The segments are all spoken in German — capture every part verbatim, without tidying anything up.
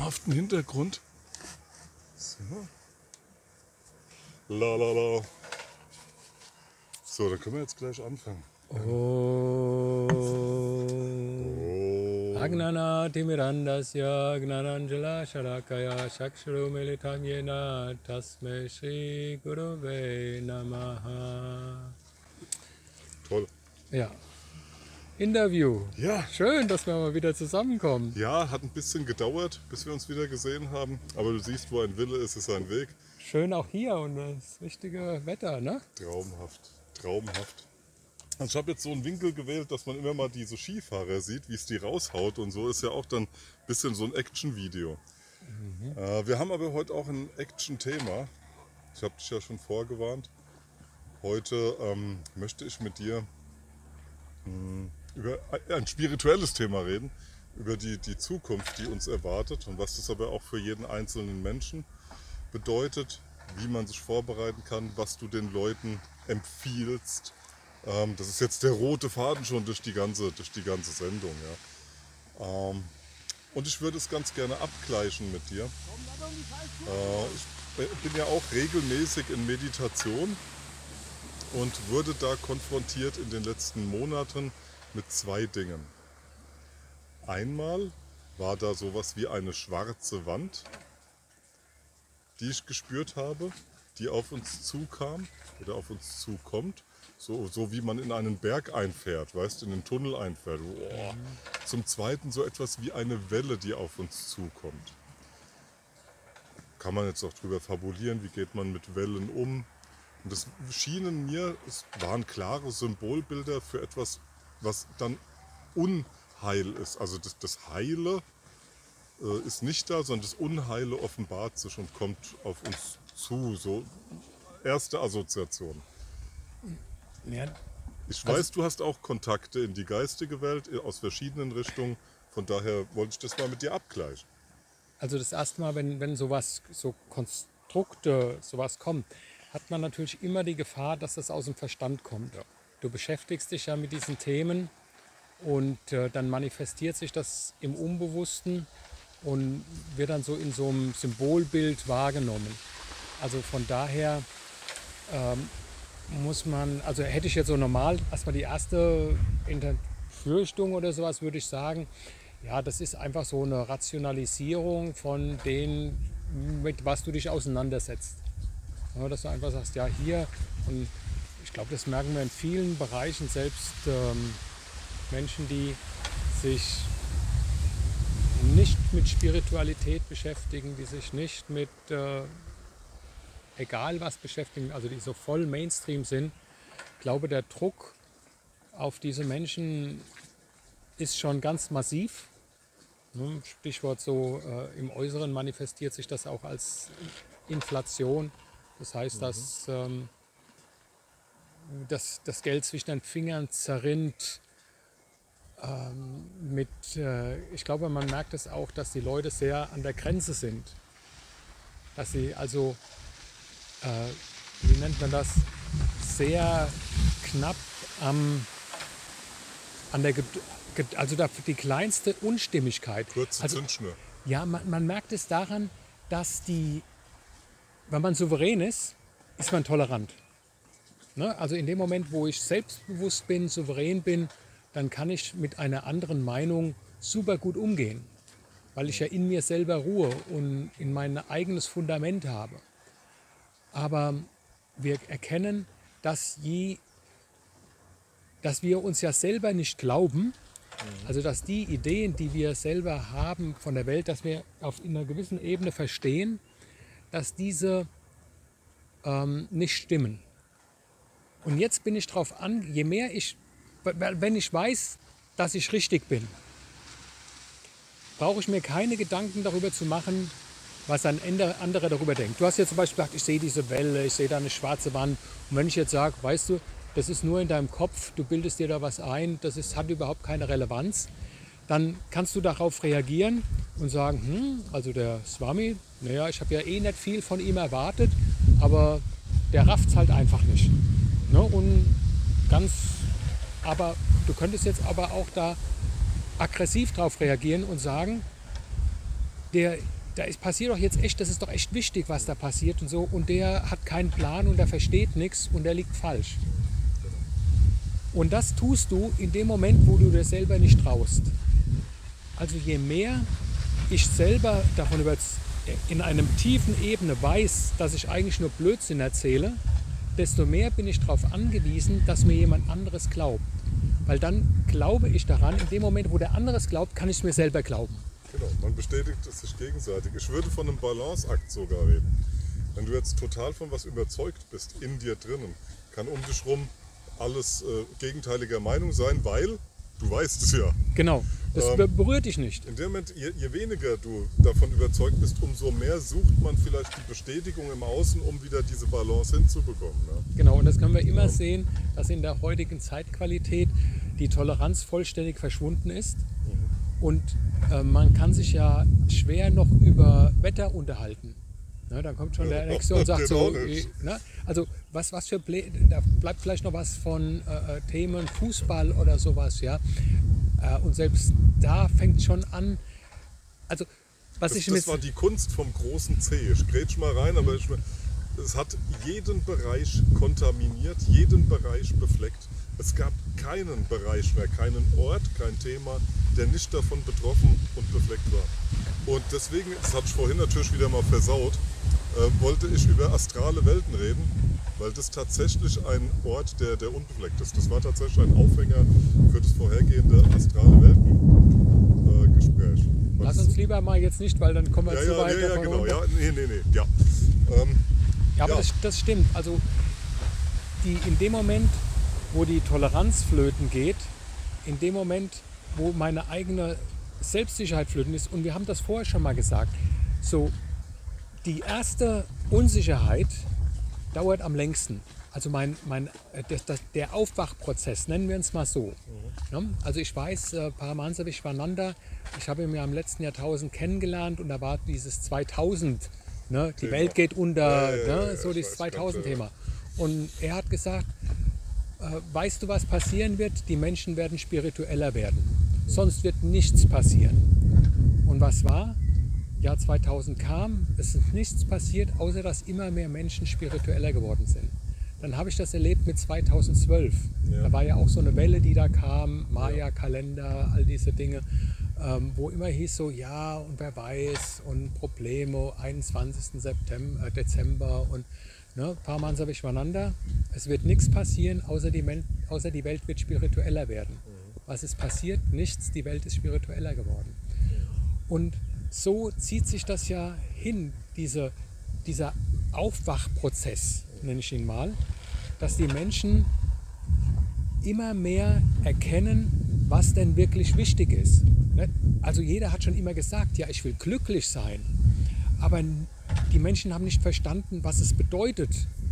traumhaften Hintergrund. So. La la la. So, dann können wir jetzt gleich anfangen. Oh. Oh. Agnana Timirandasya Gnananjala Sharakaya Shakshuru Militam Yena Tasme Shri Gurave Namaha. Toll. Ja. Interview. Ja. Schön, dass wir mal wieder zusammenkommen. Ja, hat ein bisschen gedauert, bis wir uns wieder gesehen haben. Aber du siehst, wo ein Wille ist, ist ein Weg. Schön auch hier und das richtige Wetter, ne? Traumhaft, traumhaft. Also ich habe jetzt so einen Winkel gewählt, dass man immer mal diese Skifahrer sieht, wie es die raushaut und so. Ist ja auch dann ein bisschen so ein Action-Video. Mhm. Äh, wir haben aber heute auch ein Action-Thema. Ich habe dich ja schon vorgewarnt. Heute ähm, möchte ich mit dir mh, über ein spirituelles Thema reden, über die, die Zukunft, die uns erwartet und was das aber auch für jeden einzelnen Menschen bedeutet, wie man sich vorbereiten kann, was du den Leuten empfiehlst. Ähm, das ist jetzt der rote Faden schon durch die ganze, durch die ganze Sendung. Ja. Ähm, und ich würde es ganz gerne abgleichen mit dir. Äh, ich bin ja auch regelmäßig in Meditation und wurde da konfrontiert in den letzten Monaten mit zwei Dingen. Einmal war da sowas wie eine schwarze Wand, die ich gespürt habe, die auf uns zukam oder auf uns zukommt. So, so wie man in einen Berg einfährt, weißt, in den Tunnel einfährt. Oh. Zum Zweiten so etwas wie eine Welle, die auf uns zukommt. Kann man jetzt auch drüber fabulieren, wie geht man mit Wellen um. Und das schienen mir, es waren klare Symbolbilder für etwas, was dann Unheil ist. Also das, das Heile äh, ist nicht da, sondern das Unheile offenbart sich und kommt auf uns zu. So erste Assoziation. Ja, ich also, weiß, du hast auch Kontakte in die geistige Welt aus verschiedenen Richtungen. Von daher wollte ich das mal mit dir abgleichen. Also das erste Mal, wenn, wenn sowas, so Konstrukte, sowas kommt, hat man natürlich immer die Gefahr, dass das aus dem Verstand kommt. Ja. Du beschäftigst dich ja mit diesen Themen und äh, dann manifestiert sich das im Unbewussten und wird dann so in so einem Symbolbild wahrgenommen. Also von daher ähm, muss man, also hätte ich jetzt so normal erstmal die erste Befürchtung oder sowas, würde ich sagen, ja, das ist einfach so eine Rationalisierung von dem, mit was du dich auseinandersetzt. Ja, dass du einfach sagst, ja hier, und ich glaube, das merken wir in vielen Bereichen, selbst ähm, Menschen, die sich nicht mit Spiritualität beschäftigen, die sich nicht mit äh, egal was beschäftigen, also die so voll Mainstream sind. Ich glaube, der Druck auf diese Menschen ist schon ganz massiv. Stichwort so, äh, im Äußeren manifestiert sich das auch als Inflation. Das heißt, mhm. dass ähm, das, das Geld zwischen den Fingern zerrinnt. Ähm, mit, äh, ich glaube, man merkt es auch, dass die Leute sehr an der Grenze sind. Dass sie also Äh, wie nennt man das, sehr knapp am, an der, also die kleinste Unstimmigkeit. Kurze also, Zündschnur. Ja, man, man merkt es daran, dass die, wenn man souverän ist, ist man tolerant. Ne? Also in dem Moment, wo ich selbstbewusst bin, souverän bin, dann kann ich mit einer anderen Meinung super gut umgehen, weil ich ja in mir selber ruhe und in mein eigenes Fundament habe. Aber wir erkennen, dass, je, dass wir uns ja selber nicht glauben, also dass die Ideen, die wir selber haben von der Welt, dass wir auf einer gewissen Ebene verstehen, dass diese ähm, nicht stimmen. Und jetzt bin ich darauf an, je mehr ich, wenn ich weiß, dass ich richtig bin, brauche ich mir keine Gedanken darüber zu machen, was ein anderer darüber denkt. Du hast ja zum Beispiel gesagt, ich sehe diese Welle, ich sehe da eine schwarze Wand. Und wenn ich jetzt sage, weißt du, das ist nur in deinem Kopf, du bildest dir da was ein, das ist, hat überhaupt keine Relevanz, dann kannst du darauf reagieren und sagen, hm, also der Swami, naja, ich habe ja eh nicht viel von ihm erwartet, aber der rafft es halt einfach nicht. Ne? Und ganz, aber du könntest jetzt aber auch da aggressiv drauf reagieren und sagen, der da ist, passiert doch jetzt echt, das ist doch echt wichtig, was da passiert und so. Und der hat keinen Plan und der versteht nichts und der liegt falsch. Und das tust du in dem Moment, wo du dir selber nicht traust. Also je mehr ich selber davon über in einem tiefen Ebene weiß, dass ich eigentlich nur Blödsinn erzähle, desto mehr bin ich darauf angewiesen, dass mir jemand anderes glaubt. Weil dann glaube ich daran, in dem Moment, wo der andere es glaubt, kann ich es mir selber glauben. Genau, man bestätigt es sich gegenseitig. Ich würde von einem Balanceakt sogar reden. Wenn du jetzt total von was überzeugt bist, in dir drinnen, kann um dich rum alles äh, gegenteiliger Meinung sein, weil du weißt es ja. Genau, das Ähm, berührt dich nicht. In dem Moment, je, je weniger du davon überzeugt bist, umso mehr sucht man vielleicht die Bestätigung im Außen, um wieder diese Balance hinzubekommen. Ne? Genau, und das können wir immer Ja. sehen, dass in der heutigen Zeitqualität die Toleranz vollständig verschwunden ist. Und äh, man kann sich ja schwer noch über Wetter unterhalten. Ne, da kommt schon der Nächste und sagt so, Genau äh, nicht. ne, also was, was für Plä- da bleibt vielleicht noch was von äh, Themen Fußball oder sowas, ja. Äh, und selbst da fängt schon an, also was Das, ich das mit, war die Kunst vom großen C. Ich grätsch mal rein, aber ich, es hat jeden Bereich kontaminiert, jeden Bereich befleckt. Es gab keinen Bereich mehr, keinen Ort, kein Thema, der nicht davon betroffen und befleckt war. Und deswegen, das hatte ich vorhin natürlich wieder mal versaut, äh, wollte ich über astrale Welten reden, weil das tatsächlich ein Ort, der, der unbefleckt ist. Das war tatsächlich ein Aufhänger für das vorhergehende astrale Welten-Gespräch. lass uns lieber mal jetzt nicht, weil dann kommen wir Ja, zu ja, weit ja, ja, davon genau, runter. ja, nee, nee, nee, ja. Ähm, Ja, aber Ja. Das, das stimmt. Also die, in dem Moment, wo die Toleranz flöten geht, in dem Moment, wo meine eigene Selbstsicherheit flöten ist, und wir haben das vorher schon mal gesagt, so die erste Unsicherheit dauert am längsten. Also mein, mein, äh, das, das, der Aufwachprozess, nennen wir es mal so. Ja, also ich weiß, äh, Paramahansa Vishwananda, ich habe ihn ja im letzten Jahrtausend kennengelernt und da war dieses zweitausend, ne, die Thema. Welt geht unter, Ja, ja, ja, ne, ja, so ich dieses weiß, ganz zweitausend-Thema. Und er hat gesagt, äh, weißt du, was passieren wird? Die Menschen werden spiritueller werden. Sonst wird nichts passieren. Und was war? Jahr zweitausend kam, es ist nichts passiert, außer dass immer mehr Menschen spiritueller geworden sind. Dann habe ich das erlebt mit zweitausendzwölf. Ja. Da war ja auch so eine Welle, die da kam, Maya-Kalender, all diese Dinge, ähm, wo immer hieß so, ja, und wer weiß, und Probleme, einundzwanzigsten September, äh, Dezember und ne, Paramahansa Vishwananda. Es wird nichts passieren, außer die, Men außer die Welt wird spiritueller werden. Was ist passiert? Nichts, die Welt ist spiritueller geworden. Und so zieht sich das ja hin, diese, dieser Aufwachprozess, nenne ich ihn mal, dass die Menschen immer mehr erkennen, was denn wirklich wichtig ist. Also jeder hat schon immer gesagt, ja, ich will glücklich sein, aber die Menschen haben nicht verstanden, was es bedeutet,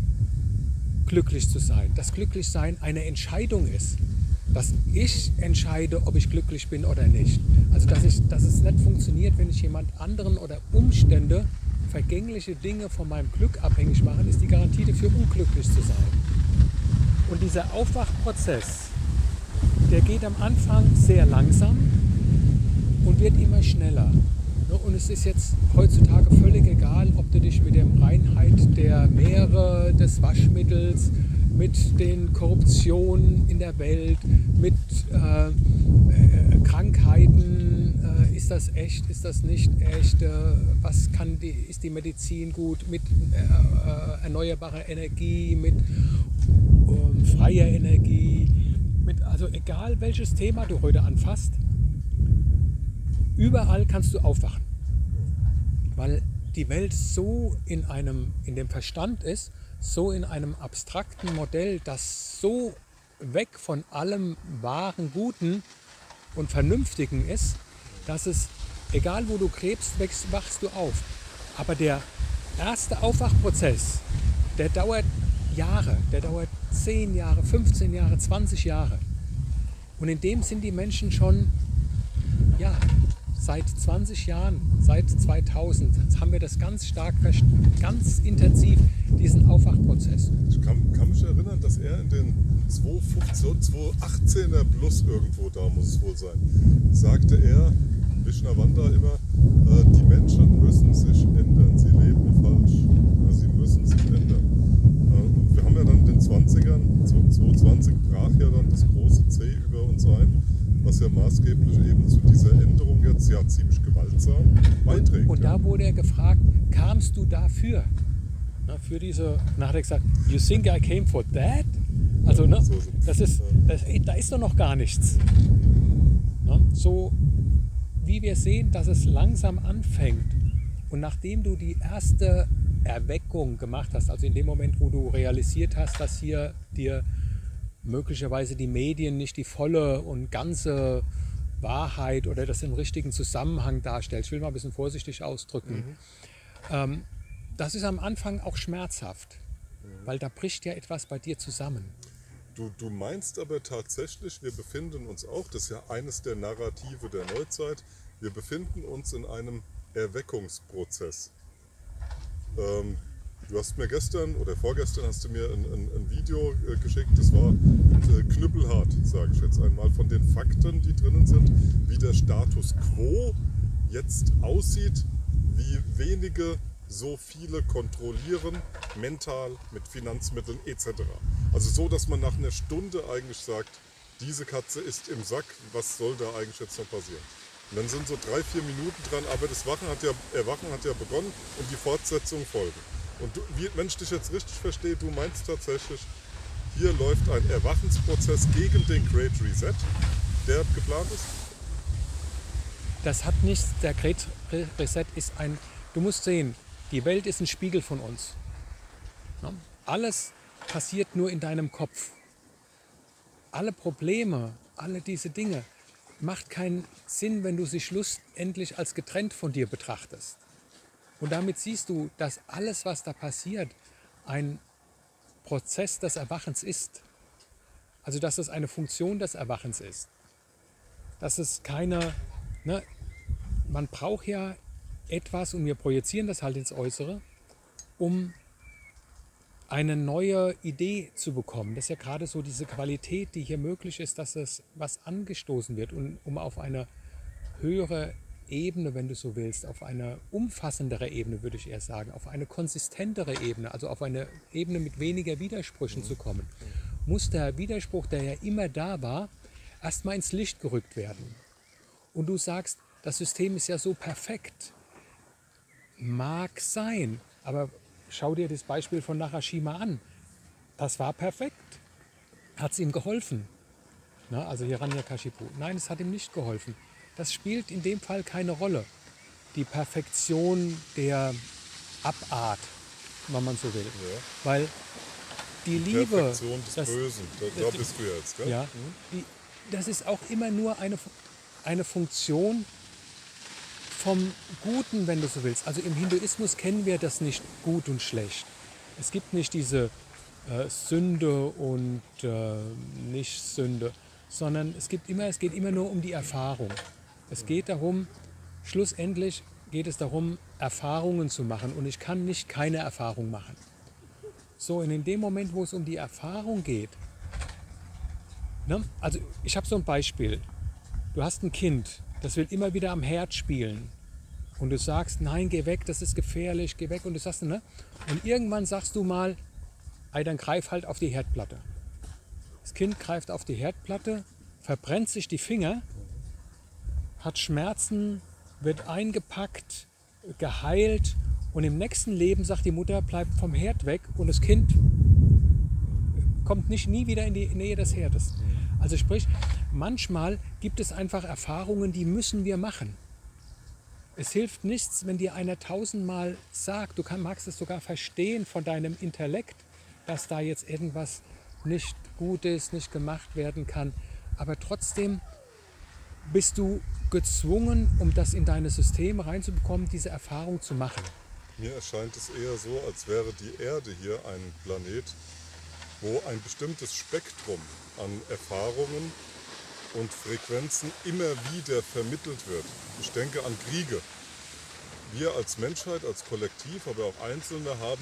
glücklich zu sein. Dass Glücklichsein eine Entscheidung ist. Dass ich entscheide, ob ich glücklich bin oder nicht. Also dass, ich, dass es nicht funktioniert, wenn ich jemand anderen oder Umstände, vergängliche Dinge von meinem Glück abhängig machen, ist die Garantie dafür, unglücklich zu sein. Und dieser Aufwachprozess, der geht am Anfang sehr langsam und wird immer schneller. Und es ist jetzt heutzutage völlig egal, ob du dich mit der Reinheit der Meere, des Waschmittels, mit den Korruptionen in der Welt, mit äh, äh, Krankheiten, äh, ist das echt, ist das nicht echt, äh, was kann die, ist die Medizin gut, mit äh, äh, erneuerbarer Energie, mit äh, freier Energie, mit, also egal welches Thema du heute anfasst, überall kannst du aufwachen, weil die Welt so in, einem, in dem Verstand ist, so in einem abstrakten Modell, das so weg von allem wahren, Guten und Vernünftigen ist, dass es, egal wo du krebst, wächst, wachst du auf. Aber der erste Aufwachprozess, der dauert Jahre, der dauert zehn Jahre, fünfzehn Jahre, zwanzig Jahre. Und in dem sind die Menschen schon, ja, seit zwanzig Jahren, seit zweitausend, haben wir das ganz stark, ganz intensiv, diesen Aufwachprozess. Ich kann, kann mich erinnern, dass er in den zweitausendfünfzehn, zweitausendachtzehner plus irgendwo, da muss es wohl sein, sagte er, Vishnavanda immer, Äh, die Menschen müssen sich ändern. Sie leben falsch. Ja, sie müssen sich ändern. Äh, und wir haben ja dann in den zwanzigern, zwanzig zwanzig brach ja dann das große C über uns ein, was ja maßgeblich eben zu dieser Änderung jetzt ja ziemlich gewaltsam beiträgt. Und ja. da wurde er gefragt, kamst du dafür? Na, für diese, dann hat er gesagt, you think I came for that? Also, ne, So sind- das ist, das, da ist doch noch gar nichts. Ne, so wie wir sehen, dass es langsam anfängt und nachdem du die erste Erweckung gemacht hast, also in dem Moment, wo du realisiert hast, dass hier dir möglicherweise die Medien nicht die volle und ganze Wahrheit oder das im richtigen Zusammenhang darstellt. Ich will mal ein bisschen vorsichtig ausdrücken. Mhm. Ähm, das ist am Anfang auch schmerzhaft, mhm. weil da bricht ja etwas bei dir zusammen. Du, du meinst aber tatsächlich, wir befinden uns auch, das ist ja eines der Narrative der Neuzeit, wir befinden uns in einem Erweckungsprozess. Ähm, du hast mir gestern oder vorgestern hast du mir ein, ein, ein Video äh, geschickt, das war äh, knüppelhart, sage ich jetzt einmal, von den Fakten, die drinnen sind, wie der Status quo jetzt aussieht, wie wenige so viele kontrollieren, mental, mit Finanzmitteln et cetera. Also so, dass man nach einer Stunde eigentlich sagt, diese Katze ist im Sack, was soll da eigentlich jetzt noch passieren? Und dann sind so drei, vier Minuten dran, aber das Wachen hat ja, Erwachen hat ja begonnen und die Fortsetzung folgen. Und du, wie, wenn ich dich jetzt richtig verstehe, du meinst tatsächlich, hier läuft ein Erwachensprozess gegen den Great Reset, der geplant ist? Das hat nichts, der Great Reset ist ein, du musst sehen, die Welt ist ein Spiegel von uns. Alles passiert nur in deinem Kopf. Alle Probleme, alle diese Dinge, macht keinen Sinn, wenn du sie schlussendlich als getrennt von dir betrachtest. Und damit siehst du, dass alles, was da passiert, ein Prozess des Erwachens ist. Also dass es eine Funktion des Erwachens ist. Dass es keine, ne, man braucht ja etwas, und wir projizieren das halt ins Äußere, um eine neue Idee zu bekommen. Das ist ja gerade so diese Qualität, die hier möglich ist, dass es was angestoßen wird und um auf eine höhere Ebene, wenn du so willst, auf eine umfassendere Ebene, würde ich eher sagen, auf eine konsistentere Ebene, also auf eine Ebene mit weniger Widersprüchen zu kommen, muss der Widerspruch, der ja immer da war, erstmal ins Licht gerückt werden. Und du sagst, das System ist ja so perfekt. Mag sein, aber schau dir das Beispiel von Nakashima an. Das war perfekt. Hat es ihm geholfen? Na, also Hiranyakashipu. Nein, es hat ihm nicht geholfen. Das spielt in dem Fall keine Rolle. Die Perfektion der Abart, wenn man so will. Ja. Weil die Liebe... Perfektion des das, Bösen, da, da bist du jetzt, gell? Ja, die, das ist auch immer nur eine, eine Funktion vom Guten, wenn du so willst. Also im Hinduismus kennen wir das nicht gut und schlecht. Es gibt nicht diese äh, Sünde und äh, Nicht-Sünde, sondern es gibt immer, es geht immer nur um die Erfahrung. Es geht darum, schlussendlich geht es darum, Erfahrungen zu machen. Und ich kann nicht keine Erfahrung machen. So, und in dem Moment, wo es um die Erfahrung geht, ne? Also ich habe so ein Beispiel. Du hast ein Kind, das will immer wieder am Herd spielen. Und du sagst, nein, geh weg, das ist gefährlich, geh weg. Und du sagst, ne? Und irgendwann sagst du mal, ey, dann greif halt auf die Herdplatte. Das Kind greift auf die Herdplatte, verbrennt sich die Finger, hat Schmerzen, wird eingepackt, geheilt. Und im nächsten Leben sagt die Mutter, bleib vom Herd weg. Und das Kind kommt nicht, nie wieder in die Nähe des Herdes. Also sprich, manchmal gibt es einfach Erfahrungen, die müssen wir machen. Es hilft nichts, wenn dir einer tausendmal sagt, du kann, magst es sogar verstehen von deinem Intellekt, dass da jetzt irgendwas nicht gut ist, nicht gemacht werden kann. Aber trotzdem bist du gezwungen, um das in deine Systeme reinzubekommen, diese Erfahrung zu machen. Mir erscheint es eher so, als wäre die Erde hier ein Planet, wo ein bestimmtes Spektrum an Erfahrungen und Frequenzen immer wieder vermittelt wird. Ich denke an Kriege. Wir als Menschheit, als Kollektiv, aber auch Einzelne haben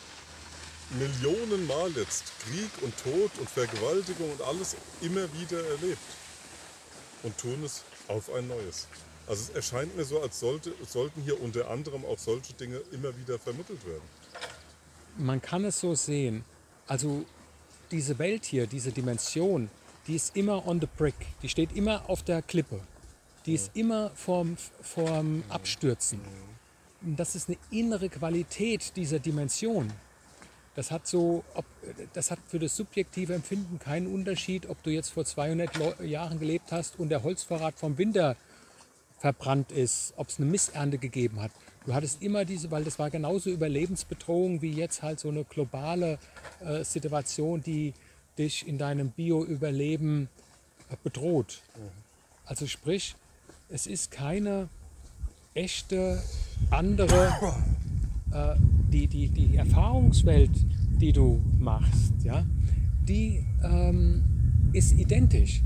Millionenmal jetzt Krieg und Tod und Vergewaltigung und alles immer wieder erlebt und tun es auf ein neues. Also es erscheint mir so, als sollte, sollten hier unter anderem auch solche Dinge immer wieder vermittelt werden. Man kann es so sehen. Also diese Welt hier, diese Dimension, die ist immer on the brick. Die steht immer auf der Klippe. Die ist immer vorm, vorm Abstürzen. Das ist eine innere Qualität dieser Dimension. Das hat, so, ob, das hat für das subjektive Empfinden keinen Unterschied, ob du jetzt vor zweihundert Jahren gelebt hast und der Holzvorrat vom Winter verbrannt ist, ob es eine Missernte gegeben hat. Du hattest immer diese, weil das war genauso Überlebensbedrohung wie jetzt halt so eine globale äh, Situation, die dich in deinem Bio-Überleben äh, bedroht. Also sprich, es ist keine echte andere, äh, die, die, die Erfahrungswelt, die du machst, ja, die ähm, ist identisch.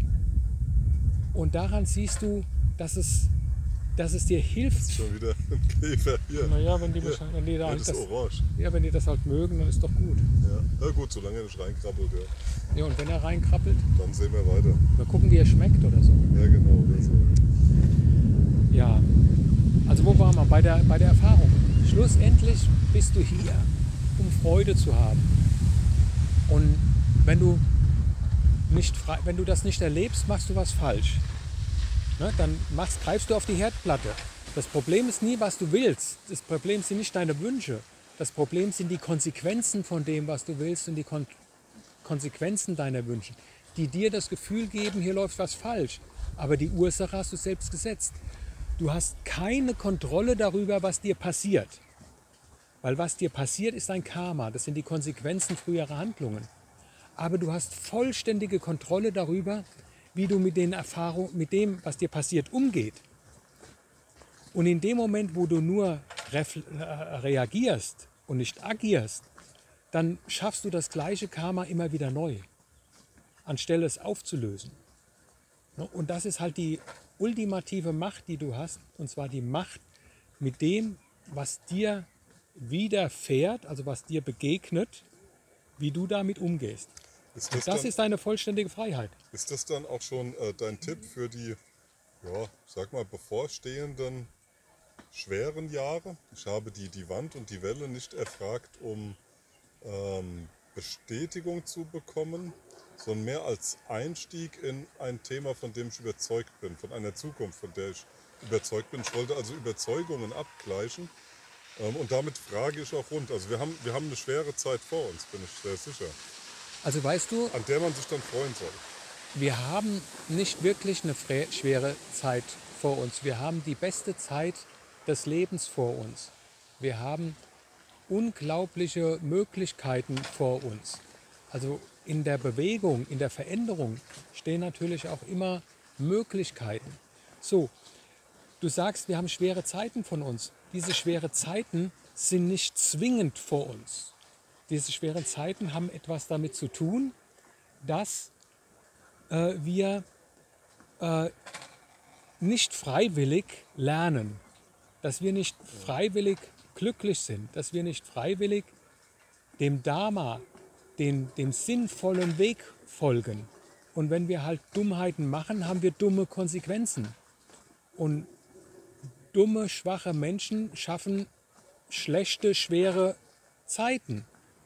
Und daran siehst du, dass es, dass es dir hilft. Schon wieder ein Käfer hier. Naja, wenn die, Ja. wenn die, da Ja, halt das ist das, orange. ja, wenn die das halt mögen, dann ist doch gut. Ja. Na gut, solange er nicht reinkrabbelt, ja. Ja, und wenn er reinkrabbelt, Dann sehen wir weiter. mal gucken, wie er schmeckt oder so. Ja, genau. Oder so. Ja, also wo waren wir? Bei der, bei der Erfahrung. Schlussendlich bist du hier, um Freude zu haben. Und wenn du, nicht frei, wenn du das nicht erlebst, machst du was falsch. Ne? Dann machst, greifst du auf die Herdplatte. Das Problem ist nie, was du willst. Das Problem sind nicht deine Wünsche. Das Problem sind die Konsequenzen von dem, was du willst und die Kon Konsequenzen deiner Wünsche, die dir das Gefühl geben, hier läuft was falsch. Aber die Ursache hast du selbst gesetzt. Du hast keine Kontrolle darüber, was dir passiert. Weil was dir passiert, ist ein Karma. Das sind die Konsequenzen früherer Handlungen. Aber du hast vollständige Kontrolle darüber, wie du mit den Erfahrungen, mit dem, was dir passiert, umgeht. Und in dem Moment, wo du nur reagierst und nicht agierst, dann schaffst du das gleiche Karma immer wieder neu, anstelle es aufzulösen. Und das ist halt die ultimative Macht, die du hast, und zwar die Macht, mit dem, was dir widerfährt, also was dir begegnet, wie du damit umgehst. Ist Und das, das dann, ist deine vollständige Freiheit. ist das dann auch schon äh, dein Tipp für die, ja, sag mal, bevorstehenden schweren Jahre? Ich habe die, die Wand und die Welle nicht erfragt, um ähm, Bestätigung zu bekommen, sondern mehr als Einstieg in ein Thema, von dem ich überzeugt bin, von einer Zukunft, von der ich überzeugt bin. Ich wollte also Überzeugungen abgleichen ähm, und damit frage ich auch rund. Also wir haben, wir haben eine schwere Zeit vor uns, bin ich sehr sicher, Also weißt du, an der man sich dann freuen soll. wir haben nicht wirklich eine fre- schwere Zeit vor uns. Wir haben die beste Zeit des Lebens vor uns. Wir haben unglaubliche Möglichkeiten vor uns. Also in der Bewegung, in der Veränderung stehen natürlich auch immer Möglichkeiten. So, du sagst, wir haben schwere Zeiten von uns. Diese schweren Zeiten sind nicht zwingend vor uns. Diese schweren Zeiten haben etwas damit zu tun, dass äh, wir äh, nicht freiwillig lernen, dass wir nicht freiwillig glücklich sind, dass wir nicht freiwillig dem Dharma, den, dem sinnvollen Weg folgen. Und wenn wir halt Dummheiten machen, haben wir dumme Konsequenzen. Und dumme, schwache Menschen schaffen schlechte, schwere Zeiten.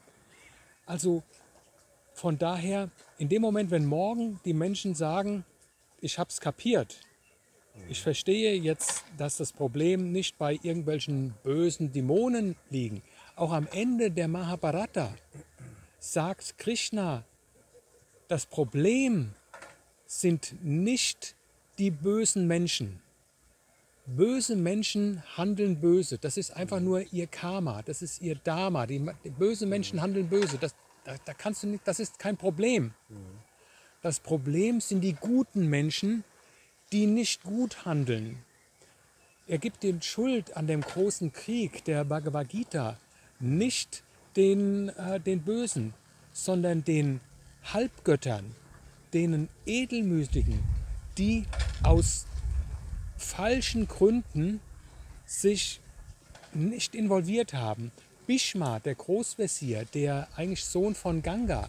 Also von daher, in dem Moment, wenn morgen die Menschen sagen, ich habe es kapiert, ich verstehe jetzt, dass das Problem nicht bei irgendwelchen bösen Dämonen liegt. Auch am Ende der Mahabharata sagt Krishna, das Problem sind nicht die bösen Menschen. Böse Menschen handeln böse. Das ist einfach nur ihr Karma, das ist ihr Dharma. Die, die böse Menschen handeln böse. Das, da, da kannst du nicht, das ist kein Problem. Das Problem sind die guten Menschen, die nicht gut handeln. Er gibt den Schuld an dem großen Krieg der Bhagavad Gita nicht den, äh, den Bösen, sondern den Halbgöttern, denen Edelmütigen, die aus falschen Gründen sich nicht involviert haben. Bhishma, der Großvezier, der eigentlich Sohn von Ganga,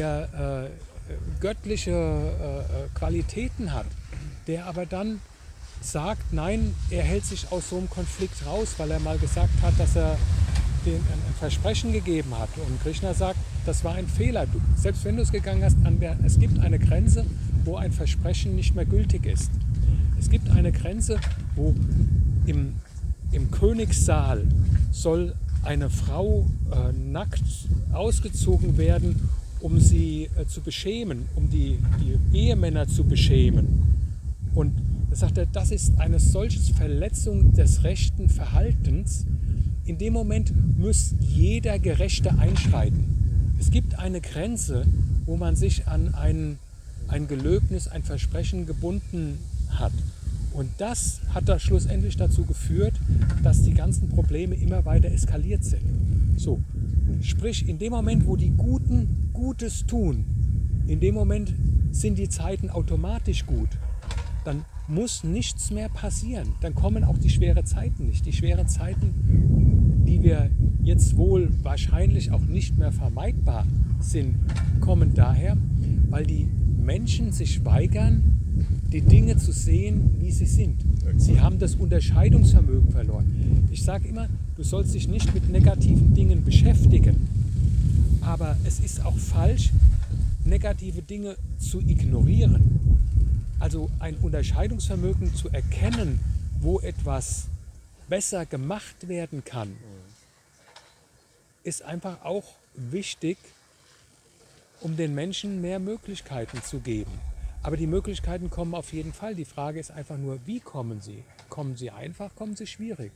der äh, göttliche äh, Qualitäten hat, der aber dann sagt, nein, er hält sich aus so einem Konflikt raus, weil er mal gesagt hat, dass er den, ein, ein Versprechen gegeben hat. Und Krishna sagt, das war ein Fehler. Du, selbst wenn du es gegangen hast, an der, es gibt eine Grenze, wo ein Versprechen nicht mehr gültig ist. Es gibt eine Grenze, wo im, im Königssaal soll eine Frau äh, nackt ausgezogen werden, um sie äh, zu beschämen, um die, die Ehemänner zu beschämen. Und da sagt er, das ist eine solche Verletzung des rechten Verhaltens. In dem Moment muss jeder Gerechte einschreiten. Es gibt eine Grenze, wo man sich an ein, ein Gelöbnis, ein Versprechen gebunden hat. Und das hat da schlussendlich dazu geführt, dass die ganzen Probleme immer weiter eskaliert sind. So, sprich, in dem Moment, wo die Guten Gutes tun, in dem Moment sind die Zeiten automatisch gut. Dann muss nichts mehr passieren. Dann kommen auch die schweren Zeiten nicht. Die schweren Zeiten, die wir jetzt wohl wahrscheinlich auch nicht mehr vermeidbar sind, kommen daher, weil die Menschen sich weigern, die Dinge zu sehen, wie sie sind. Sie haben das Unterscheidungsvermögen verloren. Ich sage immer, du sollst dich nicht mit negativen Dingen beschäftigen. Aber es ist auch falsch, negative Dinge zu ignorieren. Also ein Unterscheidungsvermögen zu erkennen, wo etwas besser gemacht werden kann, ist einfach auch wichtig, um den Menschen mehr Möglichkeiten zu geben. Aber die Möglichkeiten kommen auf jeden Fall. Die Frage ist einfach nur, wie kommen sie? Kommen sie einfach, kommen sie schwierig?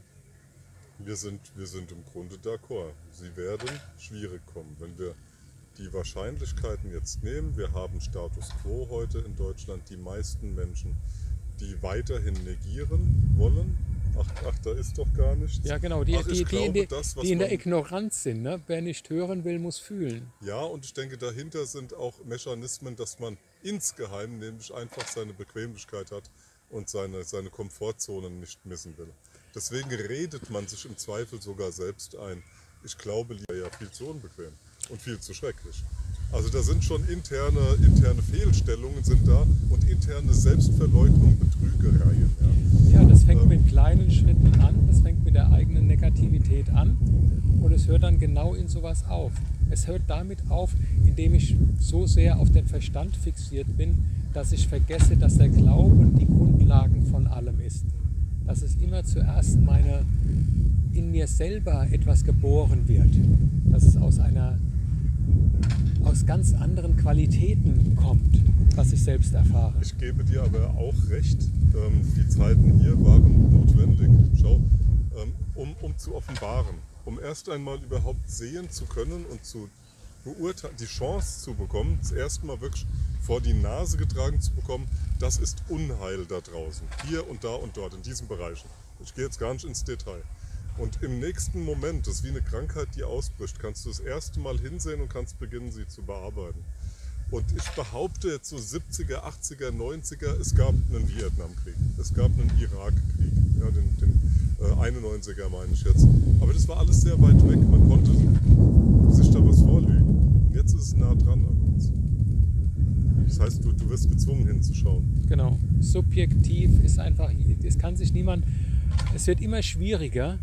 Wir sind, wir sind im Grunde d'accord. Sie werden schwierig kommen. Wenn wir die Wahrscheinlichkeiten jetzt nehmen, wir haben Status Quo heute in Deutschland, die meisten Menschen, die weiterhin negieren wollen. Ach, ach, da ist doch gar nichts. Ja, genau, die, ach, die, die, glaube, in, die, das, die in der man, Ignoranz sind. Ne? Wer nicht hören will, muss fühlen. Ja, und ich denke, dahinter sind auch Mechanismen, dass man insgeheim nämlich einfach seine Bequemlichkeit hat und seine, seine Komfortzonen nicht missen will. Deswegen redet man sich im Zweifel sogar selbst ein. Ich glaube, lieber ja viel zu unbequem und viel zu schrecklich. Also da sind schon interne, interne Fehlstellungen sind da und interne Selbstverleugnung, Betrügereien. Ja, ja das fängt ähm, mit kleinen Schritten an, das fängt mit der eigenen Negativität an und es hört dann genau in sowas auf. Es hört damit auf, indem ich so sehr auf den Verstand fixiert bin, dass ich vergesse, dass der Glaube die Grundlagen von allem ist. Dass es immer zuerst meine, in mir selber etwas geboren wird. Dass es aus einer, aus ganz anderen Qualitäten kommt, was ich selbst erfahre. Ich gebe dir aber auch recht, ähm, die Zeiten hier waren notwendig. Schau, ähm, um, um zu offenbaren, um erst einmal überhaupt sehen zu können und zu beurteilen, die Chance zu bekommen, das erste Mal wirklich vor die Nase getragen zu bekommen, das ist Unheil da draußen, hier und da und dort, in diesen Bereichen. Ich gehe jetzt gar nicht ins Detail. Und im nächsten Moment, das ist wie eine Krankheit, die ausbricht, kannst du das erste Mal hinsehen und kannst beginnen, sie zu bearbeiten. Und ich behaupte jetzt so siebziger, achtziger, neunziger, es gab einen Vietnamkrieg, es gab einen Irakkrieg, ja, den, den äh, einundneunziger meine ich jetzt. Aber das war alles sehr weit weg, man konnte sich da was vorlügen. Und jetzt ist es nah dran an uns. Das heißt, du, du wirst gezwungen hinzuschauen. Genau, subjektiv ist einfach, es kann sich niemand, es wird immer schwieriger,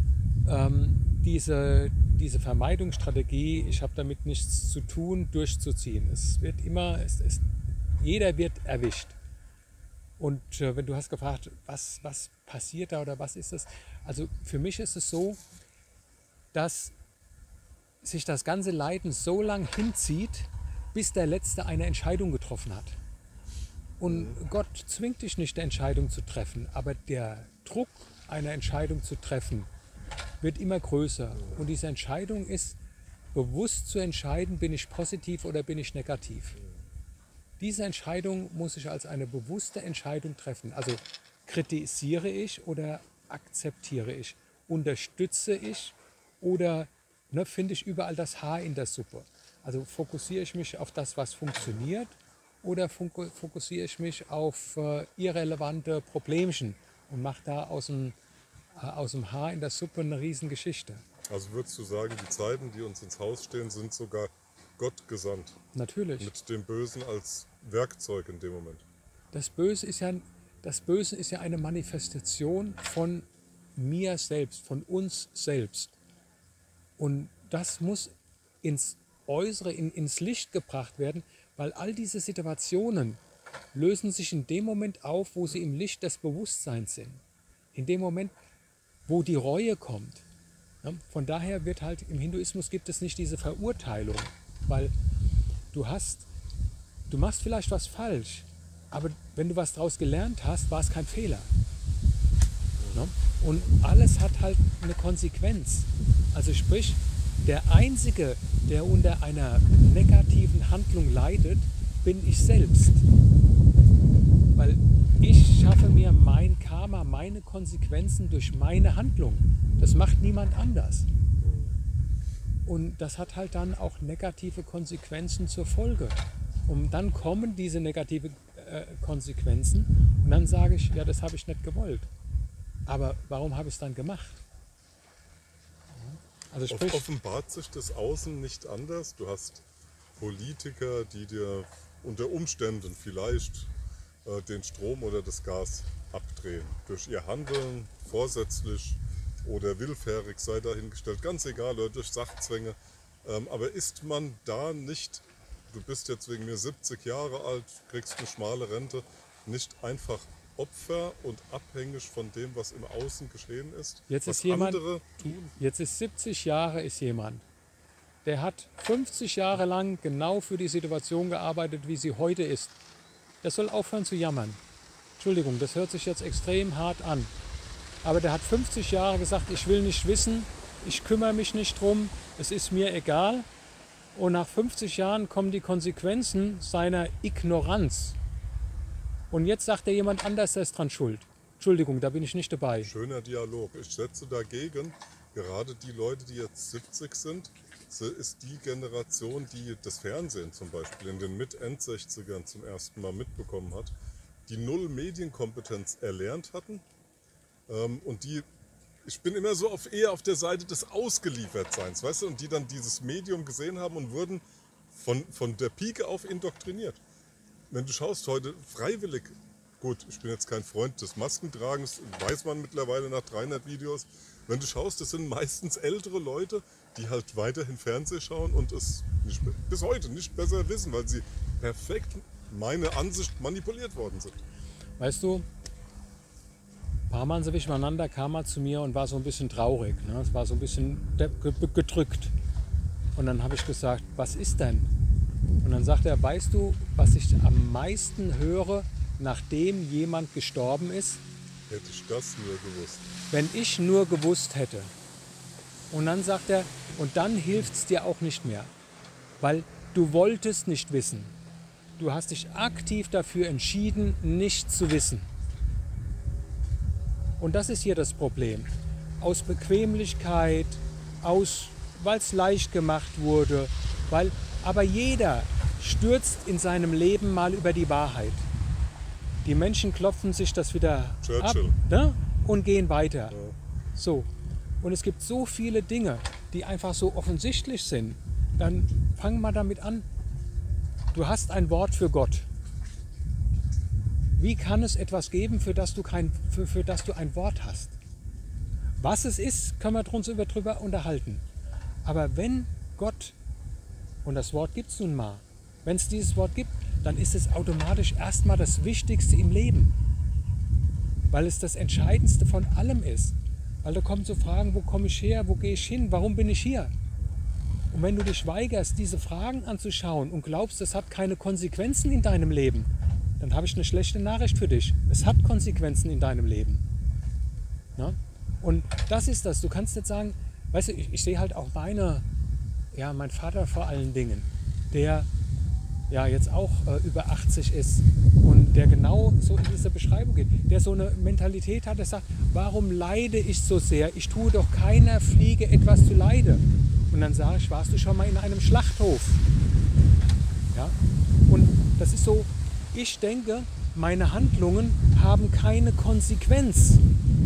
ähm, diese, diese Vermeidungsstrategie, ich habe damit nichts zu tun, durchzuziehen. Es wird immer, es, es, jeder wird erwischt. Und äh, wenn du hast gefragt, was, was passiert da oder was ist das? Also für mich ist es so, dass sich das ganze Leiden so lang hinzieht, bis der Letzte eine Entscheidung getroffen hat. Und Gott zwingt dich nicht, eine Entscheidung zu treffen, aber der Druck, eine Entscheidung zu treffen, wird immer größer. Und diese Entscheidung ist, bewusst zu entscheiden, bin ich positiv oder bin ich negativ. Diese Entscheidung muss ich als eine bewusste Entscheidung treffen. Also kritisiere ich oder akzeptiere ich? Unterstütze ich oder ne, finde ich überall das Haar in der Suppe? Also fokussiere ich mich auf das, was funktioniert, oder fokussiere ich mich auf äh, irrelevante Problemchen und mache da aus dem, äh, aus dem Haar in der Suppe eine Riesengeschichte? Also würdest du sagen, die Zeiten, die uns ins Haus stehen, sind sogar Gott gesandt? Natürlich. Mit dem Bösen als Werkzeug in dem Moment? Das Böse ist ja, das Böse ist ja eine Manifestation von mir selbst, von uns selbst. Und das muss ins Äußere, in, ins Licht gebracht werden, weil all diese Situationen lösen sich in dem Moment auf, wo sie im Licht des Bewusstseins sind. In dem Moment, wo die Reue kommt. Ja, von daher wird halt im Hinduismus gibt es nicht diese Verurteilung, weil du hast, du machst vielleicht was falsch, aber wenn du was daraus gelernt hast, war es kein Fehler. Ja? Und alles hat halt eine Konsequenz. Also sprich, der Einzige, der unter einer negativen Handlung leidet, bin ich selbst. Weil ich schaffe mir mein Karma, meine Konsequenzen durch meine Handlung. Das macht niemand anders. Und das hat halt dann auch negative Konsequenzen zur Folge. Und dann kommen diese negativen äh, Konsequenzen und dann sage ich, ja, das habe ich nicht gewollt. Aber warum habe ich es dann gemacht? Also sprich, offenbart sich das Außen nicht anders. Du hast Politiker, die dir unter Umständen vielleicht äh, den Strom oder das Gas abdrehen. Durch ihr Handeln, vorsätzlich oder willfährig, sei dahingestellt, ganz egal, oder durch Sachzwänge. Ähm, aber ist man da nicht, du bist jetzt wegen mir siebzig Jahre alt, kriegst eine schmale Rente, nicht einfach Opfer und abhängig von dem, was im Außen geschehen ist? Jetzt was ist jemand, andere tun? Jetzt ist siebzig Jahre ist jemand, der hat fünfzig Jahre lang genau für die Situation gearbeitet, wie sie heute ist. Der soll aufhören zu jammern. Entschuldigung, das hört sich jetzt extrem hart an. Aber der hat fünfzig Jahre gesagt, ich will nicht wissen, ich kümmere mich nicht drum, es ist mir egal. Und nach fünfzig Jahren kommen die Konsequenzen seiner Ignoranz. Und jetzt sagt er jemand anders, der ist dran schuld. Entschuldigung, da bin ich nicht dabei. Schöner Dialog. Ich setze dagegen, gerade die Leute, die jetzt siebzig sind, ist die Generation, die das Fernsehen zum Beispiel in den Mit-End-sechzigern zum ersten Mal mitbekommen hat, die null Medienkompetenz erlernt hatten. Und die, ich bin immer so auf, eher auf der Seite des Ausgeliefertseins, weißt du, und die dann dieses Medium gesehen haben und wurden von, von der Pike auf indoktriniert. Wenn du schaust heute freiwillig, gut, ich bin jetzt kein Freund des Maskentragens, weiß man mittlerweile nach dreihundert Videos, wenn du schaust, das sind meistens ältere Leute, die halt weiterhin Fernsehen schauen und es nicht, bis heute nicht besser wissen, weil sie perfekt, meine Ansicht, manipuliert worden sind. Weißt du, ein paar Mal so wie ich miteinander kam er zu mir und war so ein bisschen traurig. Ne? Es war so ein bisschen gedrückt. Und dann habe ich gesagt, was ist denn? Und dann sagt er, weißt du, was ich am meisten höre, nachdem jemand gestorben ist? Hätte ich das nur gewusst. Wenn ich nur gewusst hätte. Und dann sagt er, und dann hilft es dir auch nicht mehr. Weil du wolltest nicht wissen. Du hast dich aktiv dafür entschieden, nicht zu wissen. Und das ist hier das Problem. Aus Bequemlichkeit, aus, weil es leicht gemacht wurde, weil, aber jeder stürzt in seinem Leben mal über die Wahrheit. Die Menschen klopfen sich das wieder Churchill. ab, ne? Und gehen weiter. Ja. So. Und es gibt so viele Dinge, die einfach so offensichtlich sind. Dann fang mal damit an. Du hast ein Wort für Gott. Wie kann es etwas geben, für das du, kein, für, für das du ein Wort hast? Was es ist, können wir uns drüber unterhalten. Aber wenn Gott, und das Wort gibt es nun mal, wenn es dieses Wort gibt, dann ist es automatisch erstmal das Wichtigste im Leben. Weil es das Entscheidendste von allem ist. Weil da kommen so Fragen, wo komme ich her, wo gehe ich hin, warum bin ich hier? Und wenn du dich weigerst, diese Fragen anzuschauen und glaubst, das hat keine Konsequenzen in deinem Leben, dann habe ich eine schlechte Nachricht für dich. Es hat Konsequenzen in deinem Leben. Ja? Und das ist das. Du kannst nicht sagen, weißt du, ich, ich sehe halt auch meine, ja, mein Vater vor allen Dingen, der ja jetzt auch äh, über achtzig ist und der genau so in diese Beschreibung geht, der so eine Mentalität hat, der sagt, warum leide ich so sehr? Ich tue doch keiner Fliege etwas zu Leide. Und dann sage ich, warst du schon mal in einem Schlachthof? Ja? Und das ist so, ich denke, meine Handlungen haben keine Konsequenz.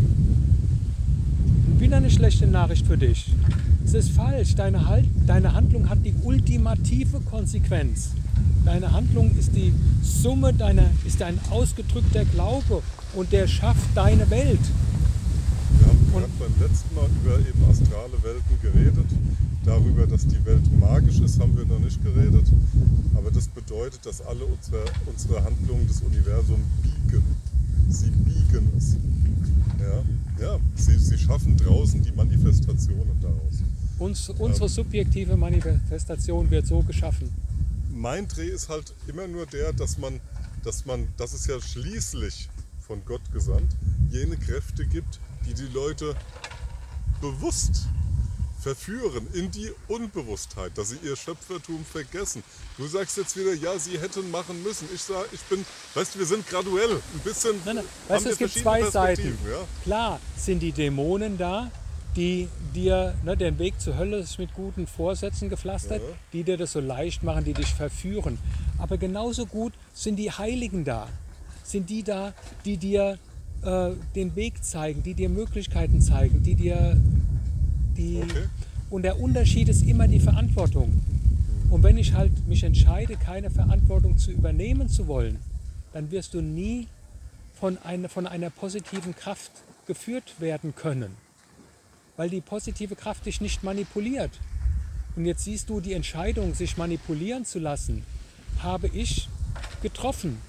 Wieder eine schlechte Nachricht für dich. Es ist falsch. Deine, halt, deine Handlung hat die ultimative Konsequenz. Deine Handlung ist die Summe deiner, ist ein ausgedrückter Glaube und der schafft deine Welt. Wir haben gerade beim letzten Mal über eben astrale Welten geredet. Darüber, dass die Welt magisch ist, haben wir noch nicht geredet. Aber das bedeutet, dass alle unsere, unsere Handlungen des Universums biegen. Sie biegen es. Ja, ja. Sie, sie schaffen draußen die Manifestationen daraus. Uns, unsere ähm, subjektive Manifestation wird so geschaffen. Mein Dreh ist halt immer nur der, dass man, dass man, dass es ja schließlich von Gott gesandt jene Kräfte gibt, die die Leute bewusst verführen in die Unbewusstheit, dass sie ihr Schöpfertum vergessen. Du sagst jetzt wieder, ja, sie hätten machen müssen. Ich sage, ich bin, weißt du, wir sind graduell ein bisschen. Nein, nein. Weißt du, es gibt zwei Seiten. Ja? Klar sind die Dämonen da, die dir, ne, den Weg zur Hölle ist mit guten Vorsätzen gepflastert, ja. Die dir das so leicht machen, die dich verführen. Aber genauso gut sind die Heiligen da. Sind die da, die dir äh, den Weg zeigen, die dir Möglichkeiten zeigen, die dir die. Okay. Und der Unterschied ist immer die Verantwortung. Und wenn ich halt mich entscheide, keine Verantwortung zu übernehmen zu wollen, dann wirst du nie von einer, von einer positiven Kraft geführt werden können. Weil die positive Kraft dich nicht manipuliert. Und jetzt siehst du, die Entscheidung, sich manipulieren zu lassen, habe ich getroffen.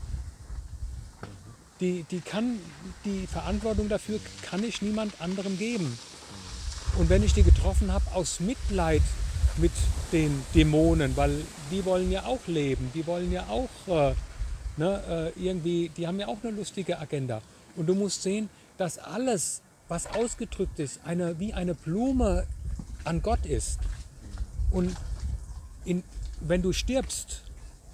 Die, die, kann, die Verantwortung dafür kann ich niemand anderem geben. Und wenn ich die getroffen habe, aus Mitleid mit den Dämonen, weil die wollen ja auch leben, die wollen ja auch äh, ne, äh, irgendwie, die haben ja auch eine lustige Agenda. Und du musst sehen, dass alles, was ausgedrückt ist, eine, wie eine Blume an Gott ist. Und in, wenn du stirbst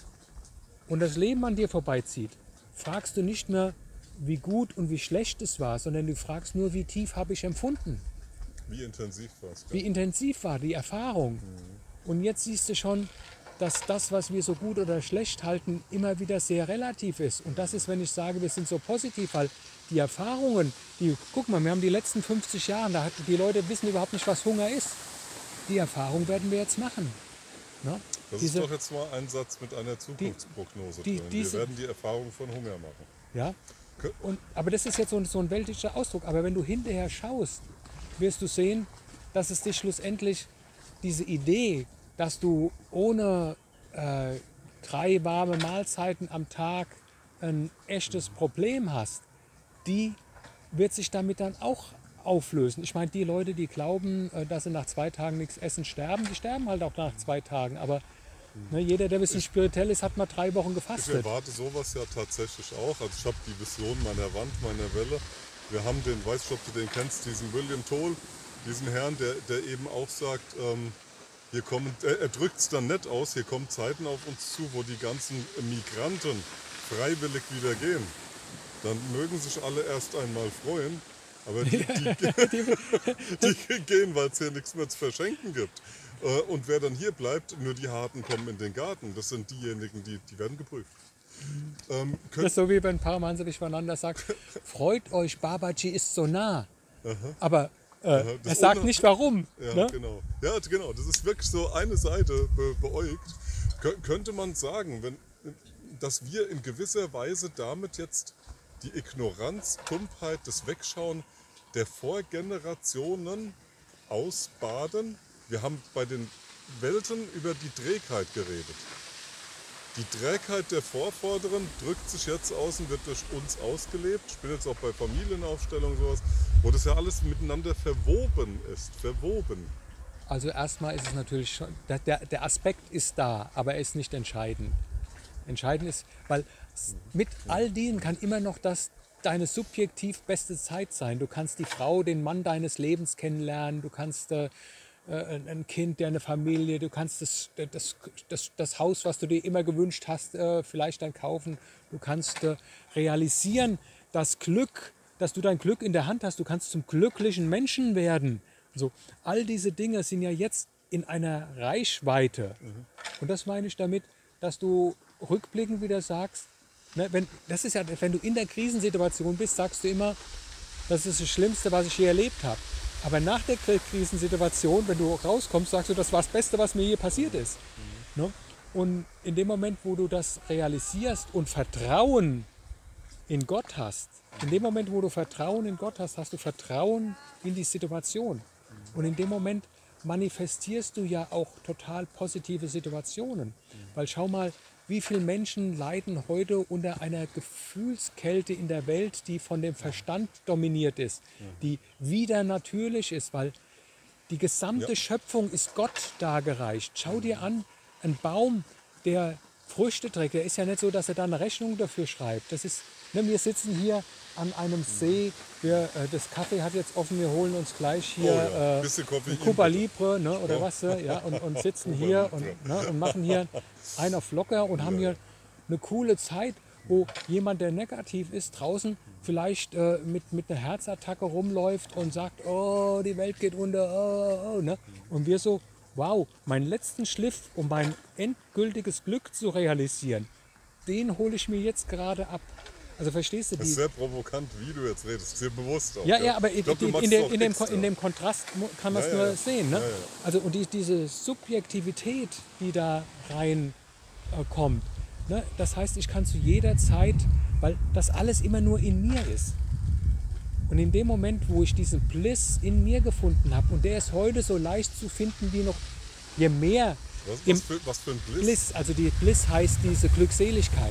und das Leben an dir vorbeizieht, fragst du nicht mehr, wie gut und wie schlecht es war, sondern du fragst nur, wie tief habe ich empfunden. Wie intensiv war es? Wie intensiv war die Erfahrung. Mhm. Und jetzt siehst du schon, dass das, was wir so gut oder schlecht halten, immer wieder sehr relativ ist. Und das ist, wenn ich sage, wir sind so positiv, weil die Erfahrungen, die, guck mal, wir haben die letzten fünfzig Jahre, da hat, die Leute wissen überhaupt nicht, was Hunger ist. Die Erfahrung werden wir jetzt machen. Ne? Das diese, ist doch jetzt mal ein Satz mit einer Zukunftsprognose die, die, drin. diese, wir werden die Erfahrung von Hunger machen. Ja, und, aber das ist jetzt so ein, so ein weltlicher Ausdruck. Aber wenn du hinterher schaust, wirst du sehen, dass es dich schlussendlich diese Idee, dass du ohne äh, drei warme Mahlzeiten am Tag ein echtes Problem hast, die wird sich damit dann auch auflösen. Ich meine, die Leute, die glauben, äh, dass sie nach zwei Tagen nichts essen, sterben, die sterben halt auch nach zwei Tagen. Aber ne, jeder, der ein bisschen spirituell ist, hat mal drei Wochen gefastet. Ich erwarte sowas ja tatsächlich auch. Also ich habe die Vision meiner Wand, meiner Welle. Wir haben den, weiß ich, ob du den kennst, diesen William Toll, diesen Herrn, der, der eben auch sagt, ähm, hier kommen, er, er drückt es dann nett aus, hier kommen Zeiten auf uns zu, wo die ganzen Migranten freiwillig wieder gehen. Dann mögen sich alle erst einmal freuen, aber die, die, die gehen, weil es hier nichts mehr zu verschenken gibt. Und wer dann hier bleibt, nur die Harten kommen in den Garten. Das sind diejenigen, die, die werden geprüft. Ähm, das ist so wie wenn ein paar Mann sich voneinander sagt, freut euch, Babaji ist so nah. Aha. Aber äh, er sagt nicht warum. Ja, ne? genau. Ja, genau. Das ist wirklich so eine Seite be beäugt. Kön könnte man sagen, wenn, dass wir in gewisser Weise damit jetzt die Ignoranz, Tumpheit, das Wegschauen der Vorgenerationen ausbaden. Wir haben bei den Welten über die Trägheit geredet. Die Trägheit der Vorvorderen drückt sich jetzt aus und wird durch uns ausgelebt. Ich bin jetzt auch bei Familienaufstellungen und sowas, wo das ja alles miteinander verwoben ist. Verwoben. Also erstmal ist es natürlich schon, der, der Aspekt ist da, aber er ist nicht entscheidend. Entscheidend ist, weil mit all denen kann immer noch das deine subjektiv beste Zeit sein. Du kannst die Frau, den Mann deines Lebens kennenlernen, du kannst äh, ein Kind, der eine Familie, du kannst das, das, das, das Haus, was du dir immer gewünscht hast, äh, vielleicht dann kaufen. Du kannst äh, realisieren, das Glück, dass du dein Glück in der Hand hast, du kannst zum glücklichen Menschen werden. Also, all diese Dinge sind ja jetzt in einer Reichweite. Mhm. Und das meine ich damit, dass du rückblickend wieder sagst, ne, wenn, das ist ja, wenn du in der Krisensituation bist, sagst du immer, das ist das Schlimmste, was ich je erlebt habe. Aber nach der Krisensituation, wenn du rauskommst, sagst du, das war das Beste, was mir je passiert ist. Mhm. Ne? Und in dem Moment, wo du das realisierst und Vertrauen in Gott hast, in dem Moment, wo du Vertrauen in Gott hast, hast du Vertrauen in die Situation. Und in dem Moment manifestierst du ja auch total positive Situationen. Weil schau mal, wie viele Menschen leiden heute unter einer Gefühlskälte in der Welt, die von dem Verstand dominiert ist, die wieder natürlich ist, weil die gesamte Ja. Schöpfung ist Gott dargereicht. Schau dir an, ein Baum, der Früchte trägt, der ist ja nicht so, dass er da eine Rechnung dafür schreibt. Das ist, ne, wir sitzen hier an einem See, wir, äh, das Kaffee hat jetzt offen, wir holen uns gleich hier Oh ja, äh, bisschen Koffein, ein Cuba bitte. Libre, ne, oder Oh. was, äh, ja, und, und sitzen Cuba hier Libre. und, ne, und machen hier einen auf locker und haben hier eine coole Zeit, wo jemand, der negativ ist, draußen vielleicht äh, mit, mit einer Herzattacke rumläuft und sagt, oh, die Welt geht unter, oh, oh, ne? Und wir so, wow, meinen letzten Schliff, um mein endgültiges Glück zu realisieren, den hole ich mir jetzt gerade ab. Also verstehst du Das ist die? sehr provokant, wie du jetzt redest. Sehr bewusst auch. Ja, ja, aber ich in, glaub, du in, machst in, es dem, auch in, dem, extra. in dem Kontrast mu- kann man es Ja, ja, nur ja. sehen. Ne? Ja, ja. Also und die, diese Subjektivität, die da rein äh, kommt, ne? Das heißt, ich kann zu jeder Zeit, weil das alles immer nur in mir ist. Und in dem Moment, wo ich diesen Bliss in mir gefunden habe, und der ist heute so leicht zu finden wie noch, je mehr Was, im was, für, was für ein Bliss. Bliss, also die Bliss heißt diese Glückseligkeit.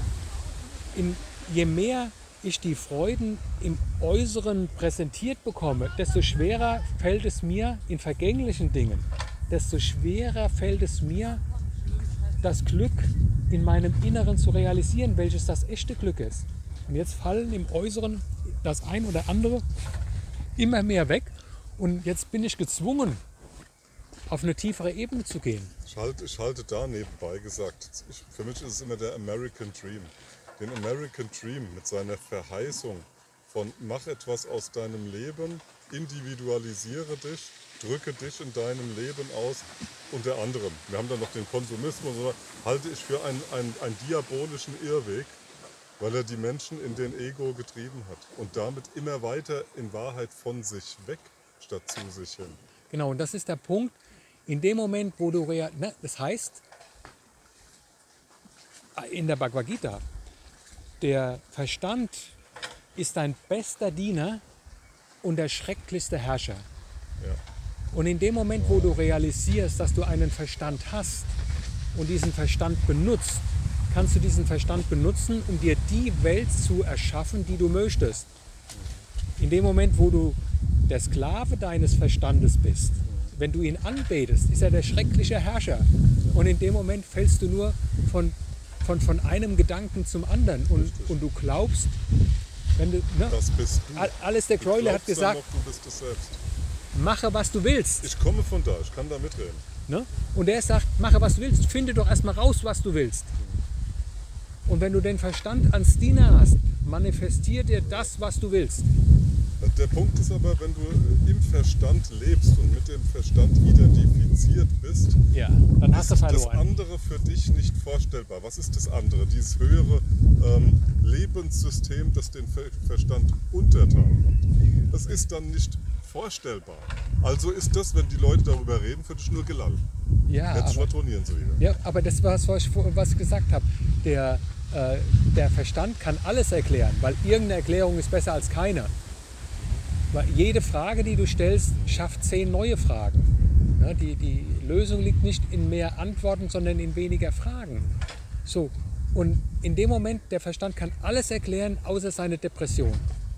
In, je mehr ich die Freuden im Äußeren präsentiert bekomme, desto schwerer fällt es mir in vergänglichen Dingen, desto schwerer fällt es mir, das Glück in meinem Inneren zu realisieren, welches das echte Glück ist. Und jetzt fallen im Äußeren das ein oder andere immer mehr weg und jetzt bin ich gezwungen, auf eine tiefere Ebene zu gehen. Ich halte, ich halte da nebenbei gesagt, ich, für mich ist es immer der American Dream. Den American Dream mit seiner Verheißung von mach etwas aus deinem Leben, individualisiere dich, drücke dich in deinem Leben aus, unter anderem. Wir haben dann noch den Konsumismus, oder, halte ich für einen, einen, einen diabolischen Irrweg, weil er die Menschen in den Ego getrieben hat und damit immer weiter in Wahrheit von sich weg statt zu sich hin. Genau, und das ist der Punkt, in dem Moment, wo du real, ne, das heißt, in der Bhagavad Gita, der Verstand ist dein bester Diener und der schrecklichste Herrscher. Ja. Und in dem Moment, wo du realisierst, dass du einen Verstand hast und diesen Verstand benutzt, kannst du diesen Verstand benutzen, um dir die Welt zu erschaffen, die du möchtest. In dem Moment, wo du der Sklave deines Verstandes bist, wenn du ihn anbetest, ist er der schreckliche Herrscher. Und in dem Moment fällst du nur von, von, von einem Gedanken zum anderen. Und, und du glaubst, wenn du, ne? Das bist du. Al- Alistair Du Crowley hat glaubst dann gesagt, noch, du bist es selbst. mache was du willst. Ich komme von da, ich kann da mitreden. Ne? Und der sagt, mache was du willst, finde doch erstmal raus, was du willst. Und wenn du den Verstand ans Diener hast, manifestiert dir das, was du willst. Der Punkt ist aber, wenn du im Verstand lebst und mit dem Verstand identifiziert bist, Ja, dann hast du ist das verloren. andere für dich nicht vorstellbar. Was ist das andere? Dieses höhere ähm, Lebenssystem, das den Ver Verstand untertan macht. Das ist dann nicht vorstellbar. Also ist das, wenn die Leute darüber reden, für dich nur Gelall. Ja, Jetzt aber, schwadronieren sie wieder. ja, aber das war es, was ich vor- was ich gesagt habe. Der, äh, der Verstand kann alles erklären, weil irgendeine Erklärung ist besser als keine. Weil jede Frage, die du stellst, schafft zehn neue Fragen. Ja, die, die Lösung liegt nicht in mehr Antworten, sondern in weniger Fragen. So, und in dem Moment, der Verstand kann alles erklären, außer seine Depression.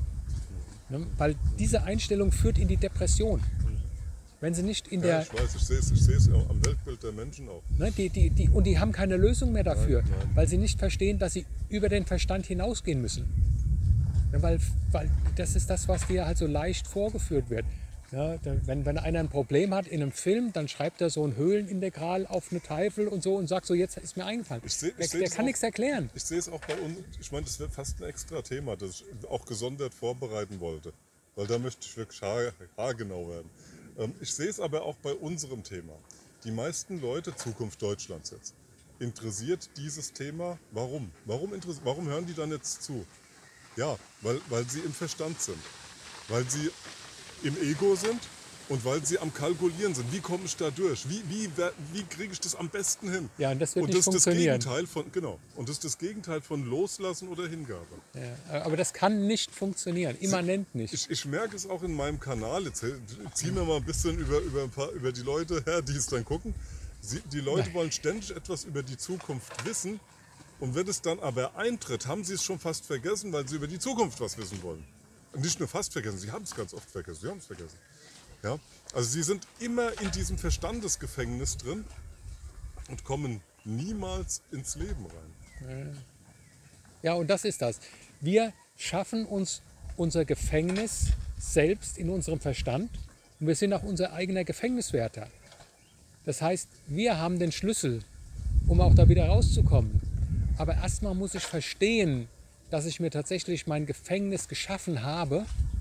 Ne? Weil diese Einstellung führt in die Depression. Wenn sie nicht in Ja, der... ich weiß, ich sehe es ich sehe es am Weltbild der Menschen auch. Ne, die, die, die, und die haben keine Lösung mehr dafür, Nein, nein. weil sie nicht verstehen, dass sie über den Verstand hinausgehen müssen. Ja, weil, weil das ist das, was dir halt so leicht vorgeführt wird. Ja, da- wenn, wenn einer ein Problem hat in einem Film, dann schreibt er so ein Höhlenintegral auf eine Tafel und so und sagt so, jetzt ist mir eingefallen. Ich seh- ich der seh der das kann auch- nichts erklären. Ich sehe es auch bei uns, ich meine, das wäre fast ein extra Thema, das ich auch gesondert vorbereiten wollte, weil da möchte ich wirklich haar, haargenau werden. Ähm, Ich sehe es aber auch bei unserem Thema. Die meisten Leute, Zukunft Deutschlands jetzt, interessiert dieses Thema, warum? Warum, interess- warum hören die dann jetzt zu? Ja, weil, weil sie im Verstand sind, weil sie im Ego sind Und weil sie am Kalkulieren sind, wie komme ich da durch? Wie, wie, wie kriege ich das am besten hin? Ja, und das wird und nicht das ist das funktionieren. Gegenteil von, genau. Und das ist das Gegenteil von Loslassen oder Hingabe. Ja, aber das kann nicht funktionieren, immanent nicht. Ich, ich merke es auch in meinem Kanal. Jetzt ziehen wir mal ein bisschen über, über, ein paar, über die Leute her, die es dann gucken. Sie, die Leute wollen ständig etwas über die Zukunft wissen. Und wenn es dann aber eintritt, haben sie es schon fast vergessen, weil sie über die Zukunft was wissen wollen. Und nicht nur fast vergessen, sie haben es ganz oft vergessen. Sie haben es vergessen. Ja? Also sie sind immer in diesem Verstandesgefängnis drin und kommen niemals ins Leben rein. Ja, und das ist das. Wir schaffen uns unser Gefängnis selbst in unserem Verstand und wir sind auch unser eigener Gefängniswärter. Das heißt, wir haben den Schlüssel, um auch da wieder rauszukommen. Aber erstmal muss ich verstehen, dass ich mir tatsächlich mein Gefängnis geschaffen habe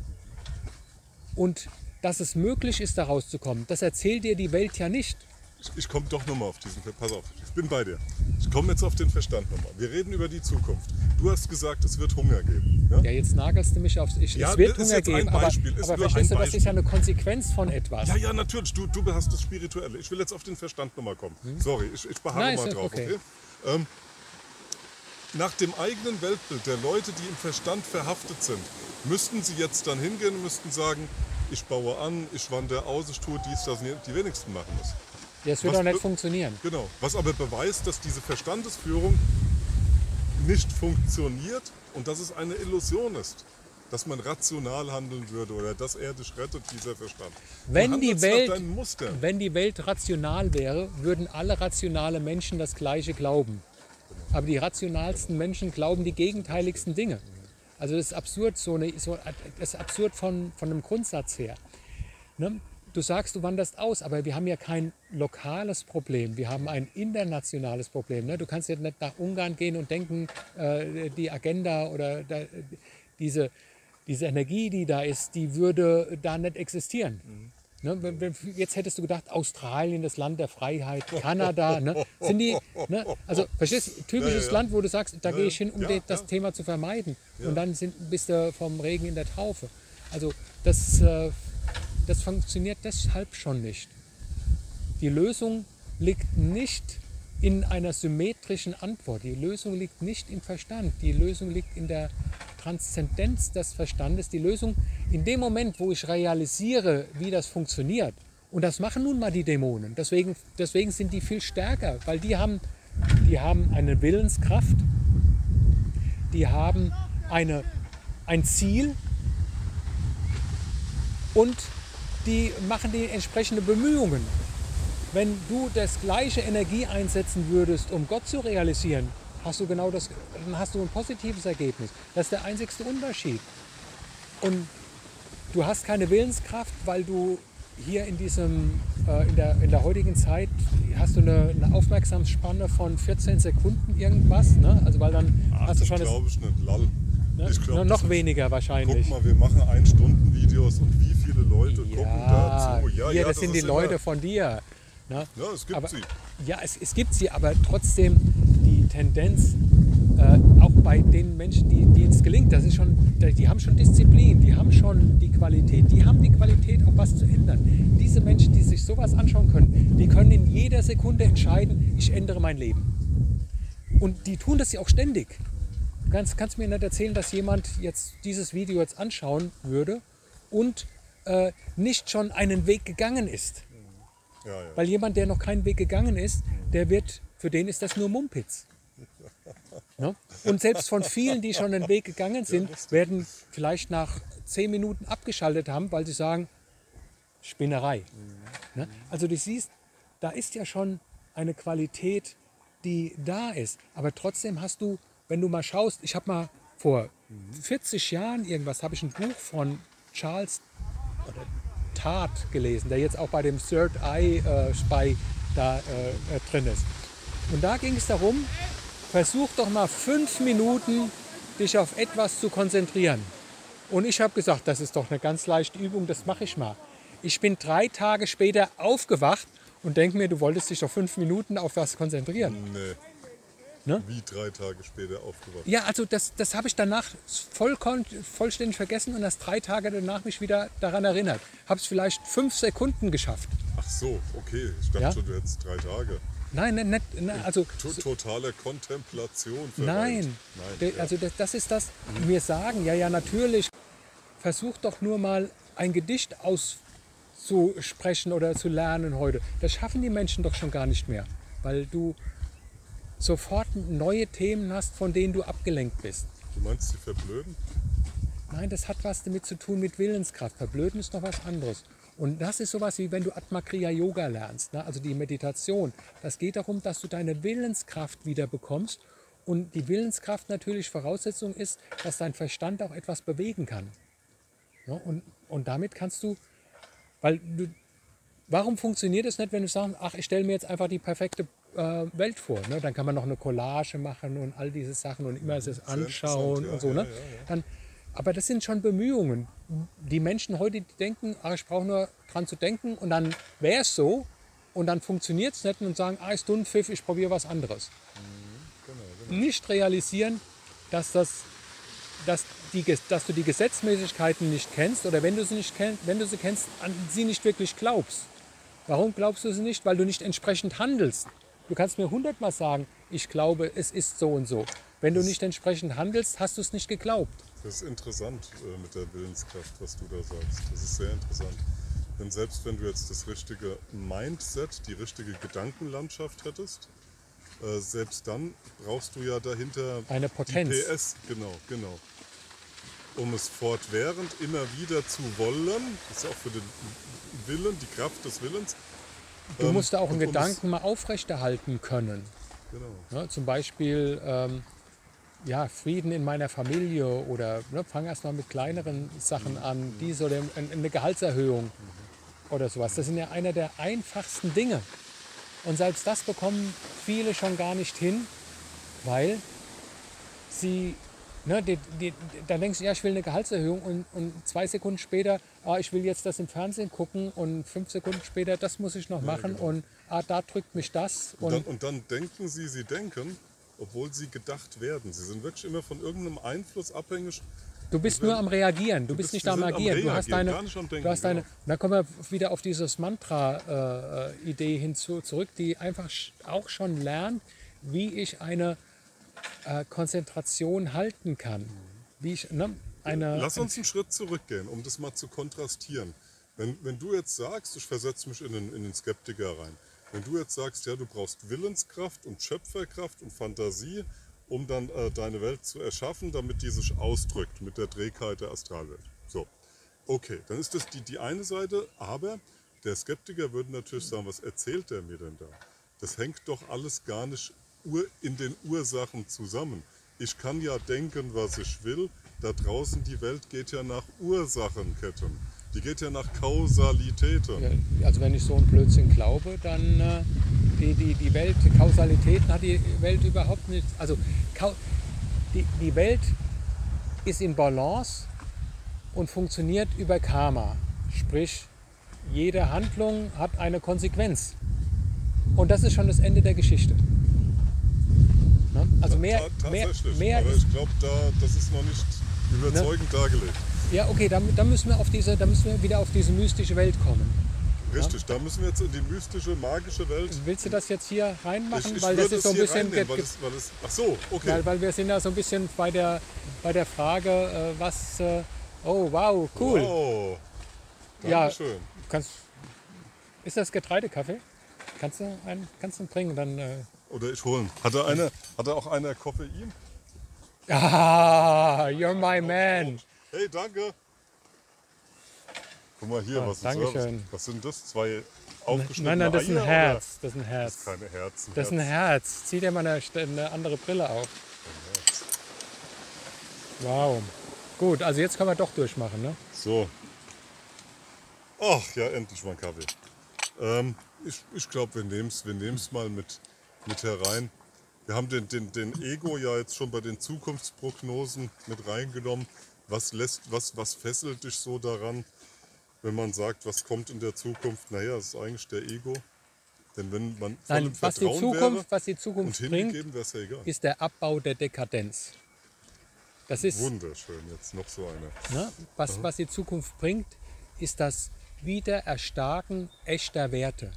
und dass es möglich ist, da rauszukommen. Das erzählt dir die Welt ja nicht. Ich, ich komme doch nochmal auf diesen, pass auf, ich bin bei dir. Ich komme jetzt auf den Verstand nochmal. Wir reden über die Zukunft. Du hast gesagt, es wird Hunger geben. Ja, ja jetzt nagelst du mich aufs... Ich, ja, es wird ist Hunger jetzt ein geben, Beispiel, aber, ist aber nur verstehst ein du, das ist ja eine Konsequenz von etwas. Ja, ja, natürlich. Du, du hast das Spirituelle. Ich will jetzt auf den Verstand nochmal kommen. Hm? Sorry, ich, ich beharre Nein, mal ist drauf. okay. Okay? Ähm, nach dem eigenen Weltbild der Leute, die im Verstand verhaftet sind, müssten sie jetzt dann hingehen und müssten sagen, ich baue an, ich wandere aus, ich tue dies, das, die wenigsten machen es. Ja, es wird Was auch nicht be- funktionieren. Genau. Was aber beweist, dass diese Verstandesführung nicht funktioniert und dass es eine Illusion ist, dass man rational handeln würde oder dass er dich rettet, dieser Verstand. Du Wenn die, handelst nach Welt, deinen Mustern. wenn die Welt rational wäre, würden alle rationale Menschen das Gleiche glauben. Aber die rationalsten Menschen glauben die gegenteiligsten Dinge. Also das ist absurd, so eine, so, das ist absurd von, von einem Grundsatz her. Ne? Du sagst, du wanderst aus, aber wir haben ja kein lokales Problem, wir haben ein internationales Problem. Ne? Du kannst ja nicht nach Ungarn gehen und denken, äh, die Agenda oder da, diese, diese Energie, die da ist, die würde da nicht existieren. Mhm. Ne? Wenn, wenn, jetzt hättest du gedacht, Australien, das Land der Freiheit, Kanada, ne? Sind die, ne? Also verstehst du, typisches Ja, ja, ja. Land, wo du sagst, da Ja, gehe ich hin, um ja, de, das ja. Thema zu vermeiden. Ja. Und dann sind, bist du vom Regen in der Taufe. Also das... Äh, Das funktioniert deshalb schon nicht. Die Lösung liegt nicht in einer symmetrischen Antwort. Die Lösung liegt nicht im Verstand. Die Lösung liegt in der Transzendenz des Verstandes. Die Lösung in dem Moment, wo ich realisiere, wie das funktioniert. Und das machen nun mal die Dämonen. Deswegen, deswegen sind die viel stärker, weil die haben, die haben eine Willenskraft, die haben eine, ein Ziel und die machen die entsprechenden Bemühungen. Wenn du das gleiche Energie einsetzen würdest, um Gott zu realisieren, hast du genau das, dann hast du ein positives Ergebnis. Das ist der einzigste Unterschied. Und du hast keine Willenskraft, weil du hier in diesem, äh, in der, in der heutigen Zeit hast du eine, eine Aufmerksamsspanne von vierzehn Sekunden irgendwas, ne? Also weil dann Ach, hast du das schon das, glaube ich nicht, lall. ne? Ich glaub, noch das ist- weniger wahrscheinlich. Guck mal, wir machen Ein-Stunden-Videos und wie viele Leute gucken Ja, dazu. Ja, hier, ja, das sind die ist Leute immer- von dir. Ne? Ja, es gibt aber, sie. Ja, es, es gibt sie, aber trotzdem die Tendenz, äh, auch bei den Menschen, die, denen es gelingt, das ist schon, die haben schon Disziplin, die haben schon die Qualität, die haben die Qualität, auch was zu ändern. Diese Menschen, die sich sowas anschauen können, die können in jeder Sekunde entscheiden, ich ändere mein Leben. Und die tun das ja auch ständig. Du kannst, kannst mir nicht erzählen, dass jemand jetzt dieses Video jetzt anschauen würde und äh, nicht schon einen Weg gegangen ist. Ja, ja. Weil jemand, der noch keinen Weg gegangen ist, der wird, für den ist das nur Mumpitz. Ne? Und selbst von vielen, die schon einen Weg gegangen sind, werden vielleicht nach zehn Minuten abgeschaltet haben, weil sie sagen, Spinnerei. Ne? Also du siehst, da ist ja schon eine Qualität, die da ist. Aber trotzdem hast du, wenn du mal schaust, ich habe mal vor vierzig Jahren irgendwas, habe ich ein Buch von Charles oder Tart gelesen, der jetzt auch bei dem Third Eye äh, Spy da äh, äh, drin ist. Und da ging es darum, versuch doch mal fünf Minuten dich auf etwas zu konzentrieren. Und ich habe gesagt, das ist doch eine ganz leichte Übung, das mache ich mal. Ich bin drei Tage später aufgewacht und denke mir, du wolltest dich doch fünf Minuten auf was konzentrieren. Nee. Ne? Wie drei Tage später aufgewacht? Ja, also das, das habe ich danach voll, vollständig vergessen und erst drei Tage danach mich wieder daran erinnert. Habe es vielleicht fünf Sekunden geschafft. Ach so, okay. Ich dachte Ja? schon, du hättest drei Tage. Nein, nein, nicht, nein also To totale Kontemplation nein, Nein De, ja. also das, das ist das, mir sagen, ja, ja, natürlich, versuch doch nur mal ein Gedicht auszusprechen oder zu lernen heute. Das schaffen die Menschen doch schon gar nicht mehr, weil du sofort neue Themen hast, von denen du abgelenkt bist. Du meinst, sie verblöden? Nein, das hat was damit zu tun mit Willenskraft. Verblöden ist noch was anderes. Und das ist sowas wie wenn du Atma Kriya Yoga lernst, ne? Also die Meditation. Das geht darum, dass du deine Willenskraft wieder bekommst. Und die Willenskraft natürlich Voraussetzung ist, dass dein Verstand auch etwas bewegen kann. Ja, und, und damit kannst du, weil du, warum funktioniert es nicht, wenn du sagst, ach, ich stelle mir jetzt einfach die perfekte äh, Welt vor. Ne? Dann kann man noch eine Collage machen und all diese Sachen und immer es anschauen ja, und so. ja, Ne? ja, ja. Dann, aber das sind schon Bemühungen. Die Menschen heute die denken, ach, ich brauche nur dran zu denken und dann wäre es so und dann funktioniert es nicht und sagen, ah, ist Dunnpfiff, ich probiere was anderes. Genau, genau. Nicht realisieren, dass, das, dass, die, dass du die Gesetzmäßigkeiten nicht kennst oder wenn du sie nicht kennst, wenn du sie kennst, an sie nicht wirklich glaubst. Warum glaubst du sie nicht? Weil du nicht entsprechend handelst. Du kannst mir hundertmal sagen, ich glaube, es ist so und so. Wenn du nicht entsprechend handelst, hast du es nicht geglaubt. Das ist interessant äh, mit der Willenskraft, was du da sagst. Das ist sehr interessant. Denn selbst wenn du jetzt das richtige Mindset, die richtige Gedankenlandschaft hättest, äh, selbst dann brauchst du ja dahinter Eine Potenz. die P S. Genau, genau. Um es fortwährend immer wieder zu wollen, das ist auch für den Willen, die Kraft des Willens. Du ähm, musst da auch einen und um es- Gedanken mal aufrechterhalten können. Genau. Ne? Zum Beispiel ähm, ja, Frieden in meiner Familie oder ne, fang erst mal mit kleineren Sachen an, dies oder ein- eine Gehaltserhöhung oder sowas. Das sind ja einer der einfachsten Dinge. Und selbst das bekommen viele schon gar nicht hin, weil sie, ne, die, die, dann denkst du, ja, ich will eine Gehaltserhöhung und, und zwei Sekunden später, ah, ich will jetzt das im Fernsehen gucken und fünf Sekunden später, das muss ich noch machen genau. und ah, da drückt mich das. Und dann, Und und dann denken sie, sie denken, obwohl sie gedacht werden. Sie sind wirklich immer von irgendeinem Einfluss abhängig. du bist wenn- nur am Reagieren, du, du bist bist- nicht wir am sind am Agieren. Du hast Reagieren, deine, gar nicht am Denken, du hast deine, genau. da kommen wir wieder auf dieses Mantra-Idee hinzu zurück, die einfach sch- auch schon lernt, wie ich eine äh, Konzentration halten kann. Wie ich, ne, eine, Lass uns einen Schritt zurückgehen, um das mal zu kontrastieren. Wenn, wenn du jetzt sagst, ich versetze mich in den, in den Skeptiker rein, wenn du jetzt sagst, ja, du brauchst Willenskraft und Schöpferkraft und Fantasie, um dann äh, deine Welt zu erschaffen, damit die sich ausdrückt mit der Trägheit der Astralwelt. So, okay, dann ist das die, die eine Seite, aber der Skeptiker würde natürlich sagen, was erzählt der mir denn da? Das hängt doch alles gar nicht ur- in den Ursachen zusammen. Ich kann ja denken, was ich will. Da draußen die Welt geht ja nach Ursachenketten. Die geht ja nach Kausalitäten. Ja, also wenn ich so einen Blödsinn glaube, dann äh, die, die, die Welt, Kausalitäten hat die Welt überhaupt nicht. Also Kau- die, die Welt ist in Balance und funktioniert über Karma. Sprich, jede Handlung hat eine Konsequenz. Und das ist schon das Ende der Geschichte. Ne? Also mehr, Ta- mehr, Tatsächlich. mehr Aber ist, ich glaube, da, das ist noch nicht überzeugend dargelegt. ja okay, dann, dann, müssen wir auf diese, dann müssen wir wieder auf diese mystische Welt kommen. Richtig, da müssen wir jetzt in die mystische, magische Welt. Willst du das jetzt hier Ich, reinmachen? ich weil würde das ist es so ein hier bisschen reinnehmen, ge- weil das, weil das, ach so, okay. Weil, weil wir sind ja so ein bisschen bei der, bei der Frage, äh, was. Äh, oh, wow, cool. Wow. Ja. Dankeschön. Kannst, ist das Getreidekaffee? Kannst du einen, kannst du einen bringen? Dann, äh, Oder ich holen. Hat er, eine, hat er auch einer Koffein? ah, you're my man. Hey, danke. Guck mal hier, Ah, was ist Dankeschön. das? Was sind das? Zwei aufgeschnittene Nein, nein, das ist ein Eier, Herz. Das ist ein Oder? Herz. Keine Herzen. Das ist ein Herz. Zieh dir mal eine, eine andere Brille auf. Wow. Gut, also jetzt können wir doch durchmachen, ne? So. Ach ja, endlich mal ein Kaffee. Ähm, ich ich glaube, wir nehmen es wir nehmen's mal mit, mit herein. Wir haben den, den, den Ego ja jetzt schon bei den Zukunftsprognosen mit reingenommen. Was, lässt, was, was fesselt dich so daran, wenn man sagt, was kommt in der Zukunft? Naja, das ist eigentlich der Ego. Denn wenn man voll Nein, im was die Vertrauen Zukunft, wäre was die und Zukunft bringt, hingegeben, wäre es ja egal. ist der Abbau der Dekadenz. Das ist, Wunderschön, jetzt noch so eine. ne, was, was die Zukunft bringt, ist das Wiedererstarken echter Werte.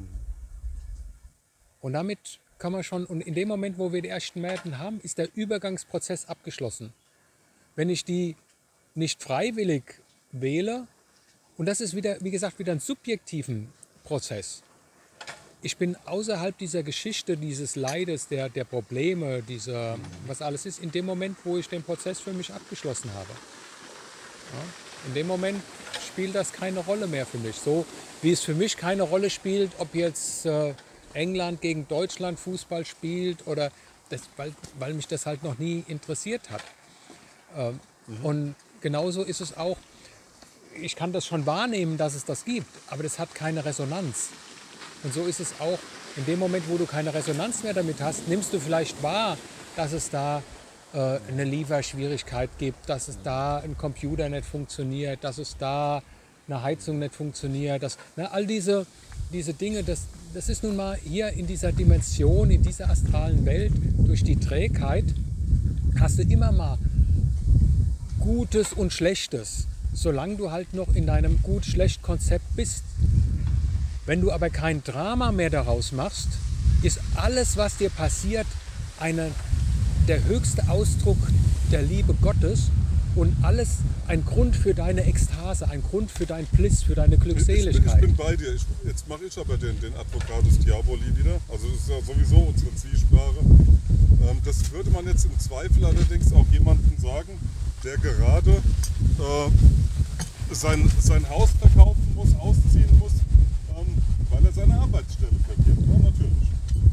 Und damit kann man schon, und in dem Moment, wo wir die ersten Werte haben, ist der Übergangsprozess abgeschlossen. Wenn ich die nicht freiwillig wähle, und das ist wieder, wie gesagt, wieder ein subjektiven Prozess. Ich bin außerhalb dieser Geschichte, dieses Leides, der, der Probleme, dieser, was alles ist, in dem Moment, wo ich den Prozess für mich abgeschlossen habe. Ja, in dem Moment spielt das keine Rolle mehr für mich. So wie es für mich keine Rolle spielt, ob jetzt äh, England gegen Deutschland Fußball spielt oder das, weil, weil mich das halt noch nie interessiert hat. Ähm, mhm. Und genauso ist es auch, ich kann das schon wahrnehmen, dass es das gibt, aber das hat keine Resonanz. Und so ist es auch in dem Moment, wo du keine Resonanz mehr damit hast, nimmst du vielleicht wahr, dass es da äh, eine Lieferschwierigkeit gibt, dass es da ein Computer nicht funktioniert, dass es da eine Heizung nicht funktioniert. Dass, ne, all diese, diese Dinge, das, das ist nun mal hier in dieser Dimension, in dieser astralen Welt, durch die Trägheit, hast du immer mal Gutes und Schlechtes, solange du halt noch in deinem Gut-Schlecht-Konzept bist. Wenn du aber kein Drama mehr daraus machst, ist alles, was dir passiert, eine, der höchste Ausdruck der Liebe Gottes und alles ein Grund für deine Ekstase, ein Grund für deinen Bliss, für deine Glückseligkeit. Ich bin, ich bin bei dir. Ich, jetzt mache ich aber den, den Advocatus Diaboli wieder. Also das ist ja sowieso unsere Zwiesprache. Ähm, das würde man jetzt im Zweifel allerdings auch jemandem sagen, der gerade äh, sein, sein Haus verkaufen muss, ausziehen muss, ähm, weil er seine Arbeitsstelle verliert. Ja, natürlich.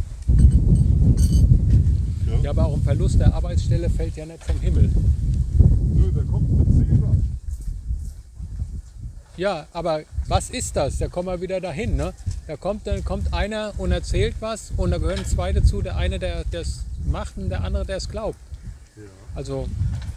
Ja. Ja, aber auch ein Verlust der Arbeitsstelle fällt ja nicht vom Himmel. Nö, der kommt mit Zähler. Ja, aber was ist das? Da kommen wir wieder dahin. Ne? Da kommt, dann kommt einer und erzählt was und da gehören zwei dazu. Der eine, der es macht und der andere, der es glaubt. Ja. Also,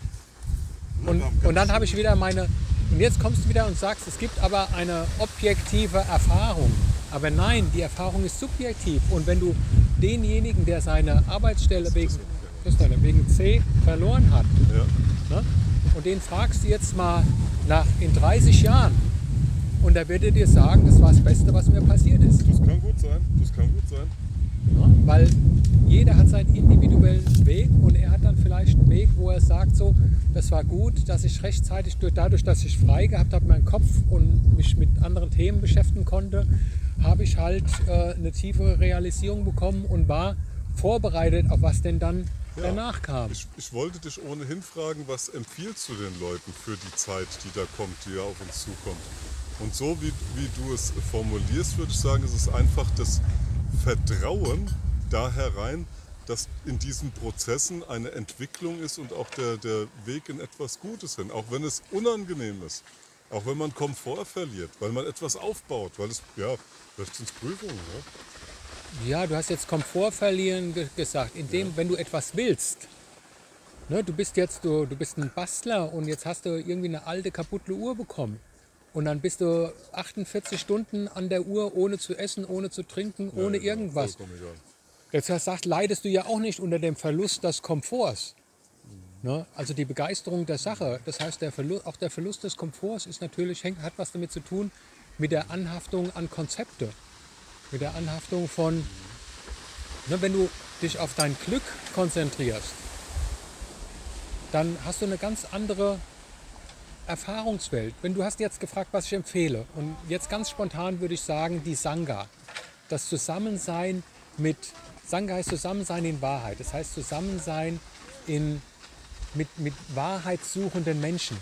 und, und dann habe ich wieder meine... Und jetzt kommst du wieder und sagst, es gibt aber eine objektive Erfahrung. Aber nein, die Erfahrung ist subjektiv. Und wenn du denjenigen, der seine Arbeitsstelle wegen, wegen C verloren hat, Ja. ne? Und den fragst du jetzt mal nach in dreißig Jahren und da wird er dir sagen, das war das Beste, was mir passiert ist. Das kann gut sein, das kann gut sein. Ja, weil jeder hat seinen individuellen Weg und er hat dann vielleicht einen Weg, wo er sagt, so, das war gut, dass ich rechtzeitig, durch, dadurch, dass ich frei gehabt habe, meinen Kopf und mich mit anderen Themen beschäftigen konnte, habe ich halt äh, eine tiefere Realisierung bekommen und war vorbereitet, auf was denn dann Ja, danach kam. Ich, ich wollte dich ohnehin fragen, was empfiehlst du den Leuten für die Zeit, die da kommt, die ja auf uns zukommt? Und so wie, wie du es formulierst, würde ich sagen, ist es einfach das Vertrauen da herein, dass in diesen Prozessen eine Entwicklung ist und auch der, der Weg in etwas Gutes hin, auch wenn es unangenehm ist, auch wenn man Komfort verliert, weil man etwas aufbaut, weil es, ja, vielleicht sind es Prüfungen, ja? Ja, du hast jetzt Komfort verlieren ge gesagt, indem, ja. wenn du etwas willst. Ne, du bist jetzt, du, du bist ein Bastler und jetzt hast du irgendwie eine alte, kaputte Uhr bekommen. Und dann bist du achtundvierzig Stunden an der Uhr, ohne zu essen, ohne zu trinken, ohne ja, irgendwas. Egal. Jetzt sagt, leidest du ja auch nicht unter dem Verlust des Komforts. Mhm. Ne, also die Begeisterung der Sache. Das heißt, der Verlust, auch der Verlust des Komforts ist natürlich, hat was damit zu tun mit der Anhaftung an Konzepte. Mit der Anhaftung von, ne, wenn du dich auf dein Glück konzentrierst, dann hast du eine ganz andere Erfahrungswelt. Wenn du hast jetzt gefragt, was ich empfehle, und jetzt ganz spontan würde ich sagen, die Sangha. Das Zusammensein mit, Sangha heißt Zusammensein in Wahrheit. Das heißt Zusammensein in, mit, mit wahrheitssuchenden Menschen.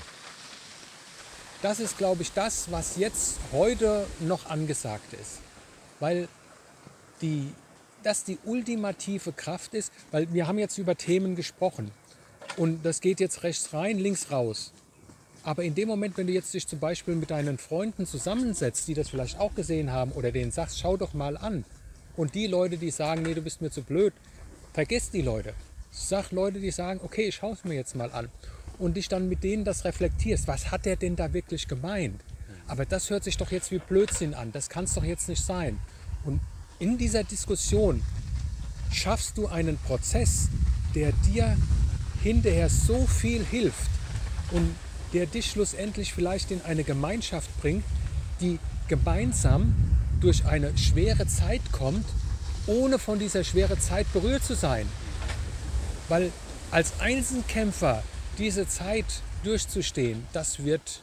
Das ist, glaube ich, das, was jetzt heute noch angesagt ist. Weil die, das die ultimative Kraft ist, weil wir haben jetzt über Themen gesprochen und das geht jetzt rechts rein, links raus. Aber in dem Moment, wenn du jetzt dich zum Beispiel mit deinen Freunden zusammensetzt, die das vielleicht auch gesehen haben oder denen sagst, schau doch mal an. Und die Leute, die sagen, nee, du bist mir zu blöd, vergiss die Leute. Sag Leute, die sagen, okay, ich schaue es mir jetzt mal an. Und dich dann mit denen das reflektierst. Was hat der denn da wirklich gemeint? Aber das hört sich doch jetzt wie Blödsinn an. Das kann es doch jetzt nicht sein. Und in dieser Diskussion schaffst du einen Prozess, der dir hinterher so viel hilft und der dich schlussendlich vielleicht in eine Gemeinschaft bringt, die gemeinsam durch eine schwere Zeit kommt, ohne von dieser schweren Zeit berührt zu sein. Weil als Einzelkämpfer diese Zeit durchzustehen, das wird,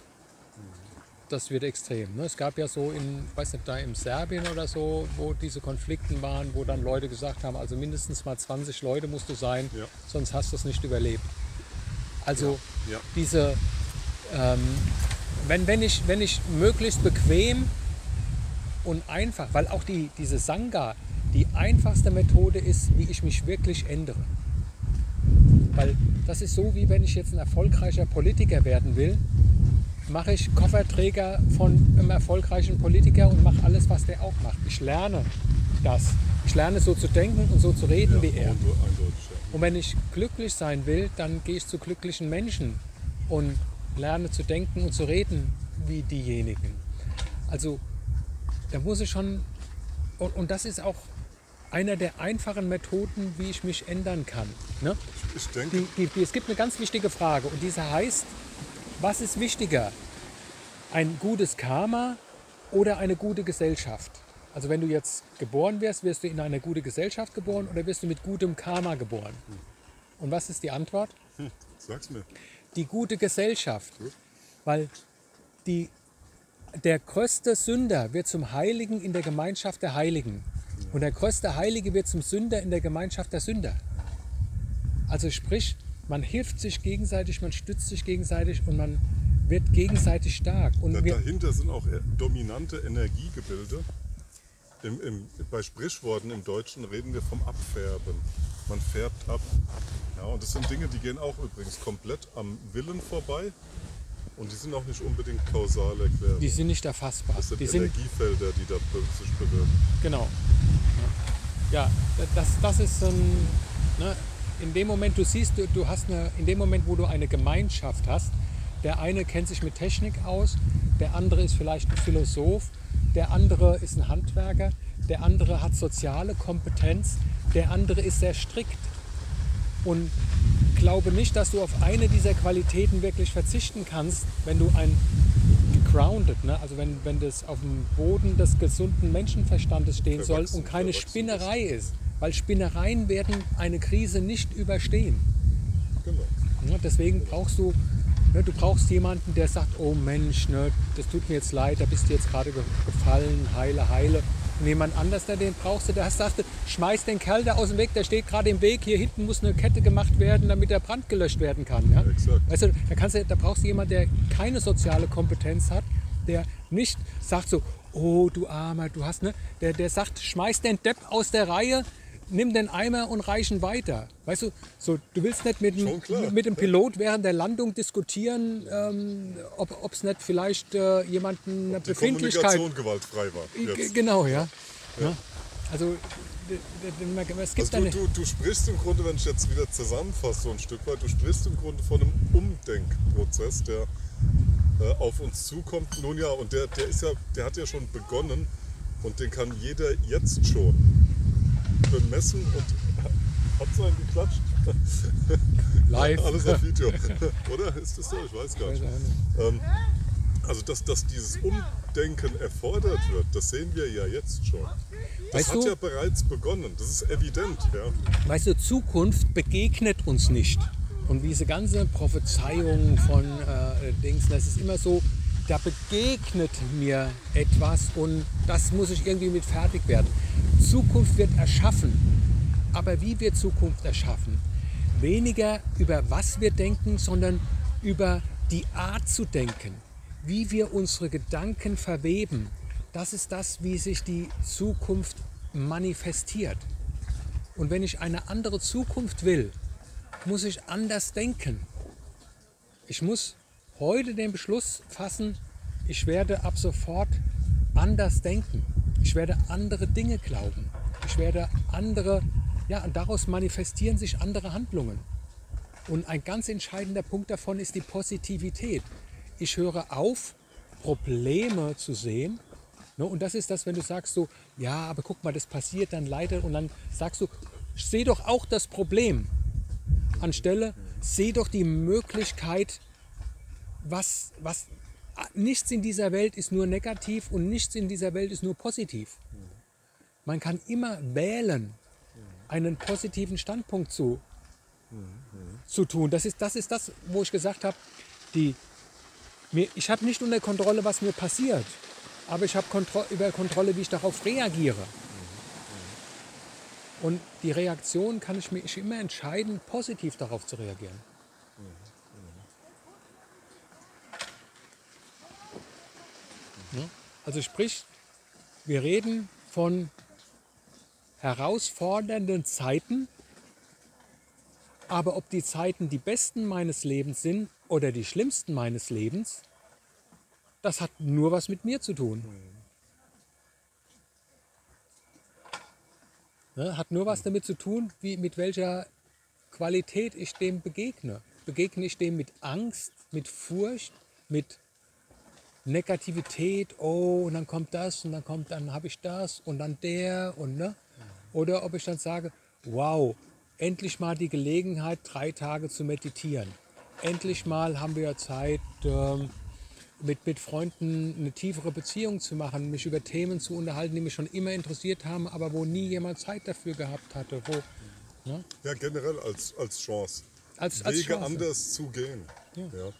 das wird extrem. Ne? Es gab ja so in, weiß nicht, da in Serbien oder so, wo diese Konflikten waren, wo dann Leute gesagt haben, also mindestens mal zwanzig Leute musst du sein, Ja. sonst hast du es nicht überlebt. Also Ja. Ja. diese, ähm, wenn, wenn, ich, wenn ich möglichst bequem und einfach, weil auch die, diese Sangha die einfachste Methode ist, wie ich mich wirklich ändere. Weil das ist so, wie wenn ich jetzt ein erfolgreicher Politiker werden will, mache ich Kofferträger von einem erfolgreichen Politiker und mache alles, was der auch macht. Ich lerne das. Ich lerne so zu denken und so zu reden Ja, wie er. eindeutig, ja. Und wenn ich glücklich sein will, dann gehe ich zu glücklichen Menschen und lerne zu denken und zu reden wie diejenigen. Also da muss ich schon, und, und das ist auch einer der einfachen Methoden, wie ich mich ändern kann. Ne? Ich denke, Die, die, die, es gibt eine ganz wichtige Frage und diese heißt, was ist wichtiger? Ein gutes Karma oder eine gute Gesellschaft? Also wenn du jetzt geboren wirst, wirst du in eine gute Gesellschaft geboren oder wirst du mit gutem Karma geboren? Und was ist die Antwort? hm, sag's mir. Die gute Gesellschaft. Weil die, der größte Sünder wird zum Heiligen in der Gemeinschaft der Heiligen. Und der größte Heilige wird zum Sünder in der Gemeinschaft der Sünder. Also sprich, man hilft sich gegenseitig, man stützt sich gegenseitig und man wird gegenseitig stark. Und Da, wir, dahinter sind auch e- dominante Energiegebilde. Im, im, bei Sprichworten im Deutschen reden wir vom Abfärben. Man färbt ab. Ja, und das sind Dinge, die gehen auch übrigens komplett am Willen vorbei. Und die sind auch nicht unbedingt kausal erklärt. die sind nicht erfassbar. Das sind Die sind, Energiefelder, die da be- sich bewirken. genau. Ja, das, das ist so ein, ne, in dem Moment, du siehst, du, du hast eine, in dem Moment, wo du eine Gemeinschaft hast, der eine kennt sich mit Technik aus, der andere ist vielleicht ein Philosoph, der andere ist ein Handwerker, der andere hat soziale Kompetenz, der andere ist sehr strikt. Und glaube nicht, dass du auf eine dieser Qualitäten wirklich verzichten kannst, wenn du ein grounded, ne? Also wenn, wenn das auf dem Boden des gesunden Menschenverstandes stehen soll Verwachsen, und keine verwachsen Spinnerei ist. Weil Spinnereien werden eine Krise nicht überstehen. Genau. Ja, deswegen brauchst du, ne, du brauchst jemanden, der sagt, oh Mensch, ne, das tut mir jetzt leid, da bist du jetzt gerade ge- gefallen, heile, heile. Und jemand anders, der den brauchst du, der sagte, schmeiß den Kerl da aus dem Weg, der steht gerade im Weg, hier hinten muss eine Kette gemacht werden, damit der Brand gelöscht werden kann. Ja? Exakt. Weißt du, da, kannst du, da brauchst du jemanden, der keine soziale Kompetenz hat, der nicht sagt so, oh du Armer, du hast, ne, der, der sagt, schmeiß den Depp aus der Reihe, nimm den Eimer und reich ihn weiter. Weißt du, so, du willst nicht mit, Schon klar. dem, mit dem Pilot während der Landung diskutieren, ähm, ob es nicht vielleicht äh, jemanden eine Die Befindlichkeit... Kommunikation gewaltfrei war. G- Jetzt. Genau, ja. Ja. Also d- d- d- es gibt Also eine... du, du, du sprichst im Grunde, wenn ich jetzt wieder zusammenfasse, so ein Stück weit, du sprichst im Grunde von einem Umdenkprozess, der äh, auf uns zukommt. Nun ja, und der, der ist ja, der hat ja schon begonnen und den kann jeder jetzt schon bemessen und hat es einen geklatscht? Live. Alles auf Video. Oder? Ist das so? Ich weiß gar nicht. Ähm, also, dass, dass dieses Umdenken erfordert wird, das sehen wir ja jetzt schon. Das Weißt hat du- ja bereits begonnen. Das ist evident. Ja. Weißt du, Zukunft begegnet uns nicht. Und diese ganze Prophezeiung von äh, Dings, das ist immer so, da begegnet mir etwas und das muss ich irgendwie mit fertig werden. Zukunft wird erschaffen. Aber wie wird Zukunft erschaffen? Weniger über was wir denken, sondern über die Art zu denken. Wie wir unsere Gedanken verweben. Das ist das, wie sich die Zukunft manifestiert. Und wenn ich eine andere Zukunft will, muss ich anders denken. Ich muss heute den Beschluss fassen, ich werde ab sofort anders denken. Ich werde andere Dinge glauben. Ich werde andere, ja, und daraus manifestieren sich andere Handlungen. Und ein ganz entscheidender Punkt davon ist die Positivität. Ich höre auf, Probleme zu sehen Ne? Und das ist das, wenn du sagst so, ja, aber guck mal, das passiert dann leider und dann sagst du, seh doch auch das Problem. Anstelle, seh doch die Möglichkeit, was, was, nichts in dieser Welt ist nur negativ und nichts in dieser Welt ist nur positiv. Man kann immer wählen, einen positiven Standpunkt zu, zu tun. Das ist, das ist das, wo ich gesagt habe, die, mir, ich habe nicht unter Kontrolle, was mir passiert, aber ich habe Kontro über Kontrolle, wie ich darauf reagiere. Und die Reaktion kann ich mich immer entscheiden, positiv darauf zu reagieren. Ja? Also sprich, wir reden von herausfordernden Zeiten, aber ob die Zeiten die besten meines Lebens sind oder die schlimmsten meines Lebens, das hat nur was mit mir zu tun. Ne, hat nur was damit zu tun, wie, mit welcher Qualität ich dem begegne. Begegne ich dem mit Angst, mit Furcht, mit Negativität, oh, und dann kommt das und dann kommt, dann habe ich das und dann der und ne? Oder ob ich dann sage, wow, endlich mal die Gelegenheit, drei Tage zu meditieren. Endlich mal haben wir ja Zeit, ähm, mit, mit Freunden eine tiefere Beziehung zu machen, mich über Themen zu unterhalten, die mich schon immer interessiert haben, aber wo nie jemand Zeit dafür gehabt hatte. Wo, ne? Ja, generell als, als Chance. Als, als Wege Chance. anders zu gehen. Ja. Ja.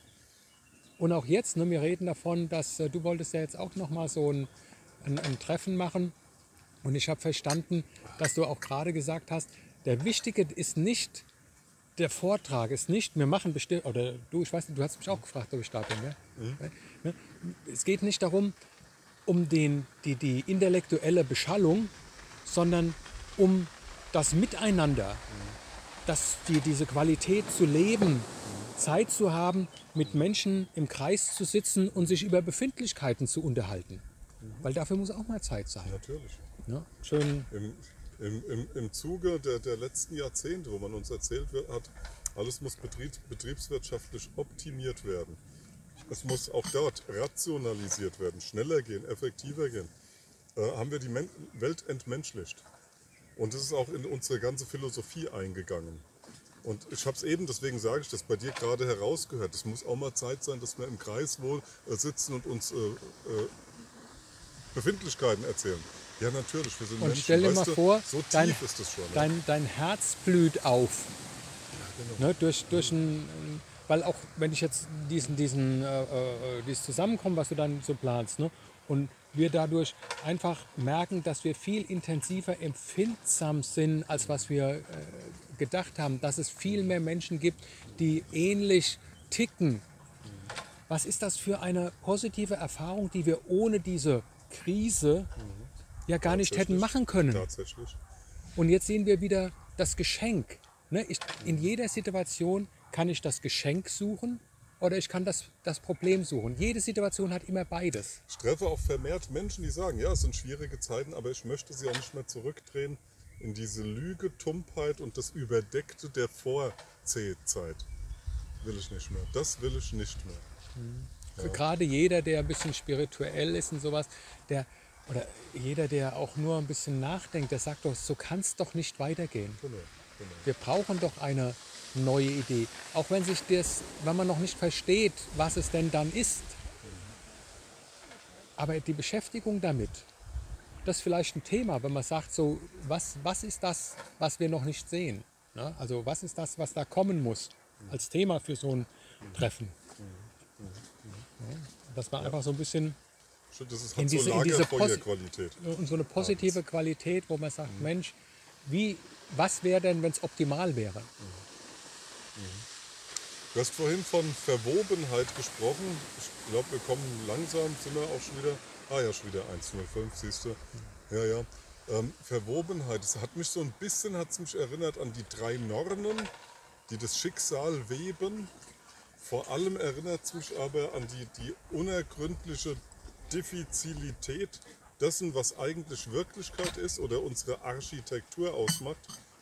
Und auch jetzt, ne, wir reden davon, dass äh, du wolltest ja jetzt auch noch mal so ein, ein, ein Treffen machen. Und ich habe verstanden, dass du auch gerade gesagt hast, der Wichtige ist nicht der Vortrag, ist nicht, wir machen bestimmt, oder du, ich weiß nicht, du hast mich auch gefragt, ob ich da bin. Ja? Mhm. Es geht nicht darum, um den, die, die intellektuelle Beschallung, sondern um das Miteinander, dass die, diese Qualität zu leben, Zeit zu haben, mit Menschen im Kreis zu sitzen und sich über Befindlichkeiten zu unterhalten. Weil dafür muss auch mal Zeit sein. Natürlich. Ja, schön. Im, im, im, Im Zuge der, der letzten Jahrzehnte, wo man uns erzählt wird, hat, alles muss betriebs, betriebswirtschaftlich optimiert werden. Es muss auch dort rationalisiert werden, schneller gehen, effektiver gehen. Äh, haben wir die Men Welt entmenschlicht. Und das ist auch in unsere ganze Philosophie eingegangen. Und ich habe es eben, deswegen sage ich das, bei dir gerade herausgehört. Es muss auch mal Zeit sein, dass wir im Kreis wohl äh, sitzen und uns äh, äh, Befindlichkeiten erzählen. Ja, natürlich, wir sind Und Menschen. stell dir mal weißt du, vor, so tief dein, ist das schon. Ne? dein, dein Herz blüht auf. Ja, genau. Ne, durch, durch ein, weil auch wenn ich jetzt diesen, diesen, äh, äh, dieses Zusammenkommen, was du dann so planst, ne, und wir dadurch einfach merken, dass wir viel intensiver empfindsam sind, als was wir äh, gedacht haben, dass es viel mehr Menschen gibt, die ähnlich ticken. Was ist das für eine positive Erfahrung, die wir ohne diese Krise ja gar nicht hätten machen können? Tatsächlich. Und jetzt sehen wir wieder das Geschenk. Ne? Ich, in jeder Situation kann ich das Geschenk suchen oder ich kann das, das Problem suchen. Jede Situation hat immer beides. Ich treffe auch vermehrt Menschen, die sagen, ja, es sind schwierige Zeiten, aber ich möchte sie auch nicht mehr zurückdrehen in diese Lüge, Tumpheit und das Überdeckte der Vor-C-Zeit. Will ich nicht mehr. Das will ich nicht mehr. Ja. Gerade jeder, der ein bisschen spirituell ist und sowas, der, oder jeder, der auch nur ein bisschen nachdenkt, der sagt doch, so kann es doch nicht weitergehen. Genau, genau. Wir brauchen doch eine neue Idee. Auch wenn sich das, wenn man noch nicht versteht, was es denn dann ist. Aber die Beschäftigung damit, das ist vielleicht ein Thema, wenn man sagt, so, was, was ist das, was wir noch nicht sehen? Ja, also was ist das, was da kommen muss, als Thema für so ein Treffen? Ja, dass man einfach so ein bisschen Das ist in halt diese, so in diese Lagerfeuerqualität. und so eine positive Qualität, wo man sagt, Mensch, wie, was wäre denn, wenn es optimal wäre? Du hast vorhin von Verwobenheit gesprochen. Ich glaube, wir kommen langsam, sind wir auch schon wieder. Ah ja, schon wieder eins null fünf, siehst du. Ja, ja. Ähm, Verwobenheit, das hat mich so ein bisschen hat's mich erinnert an die drei Nornen, die das Schicksal weben. Vor allem erinnert es mich aber an die, die unergründliche Diffizilität dessen, was eigentlich Wirklichkeit ist oder unsere Architektur ausmacht,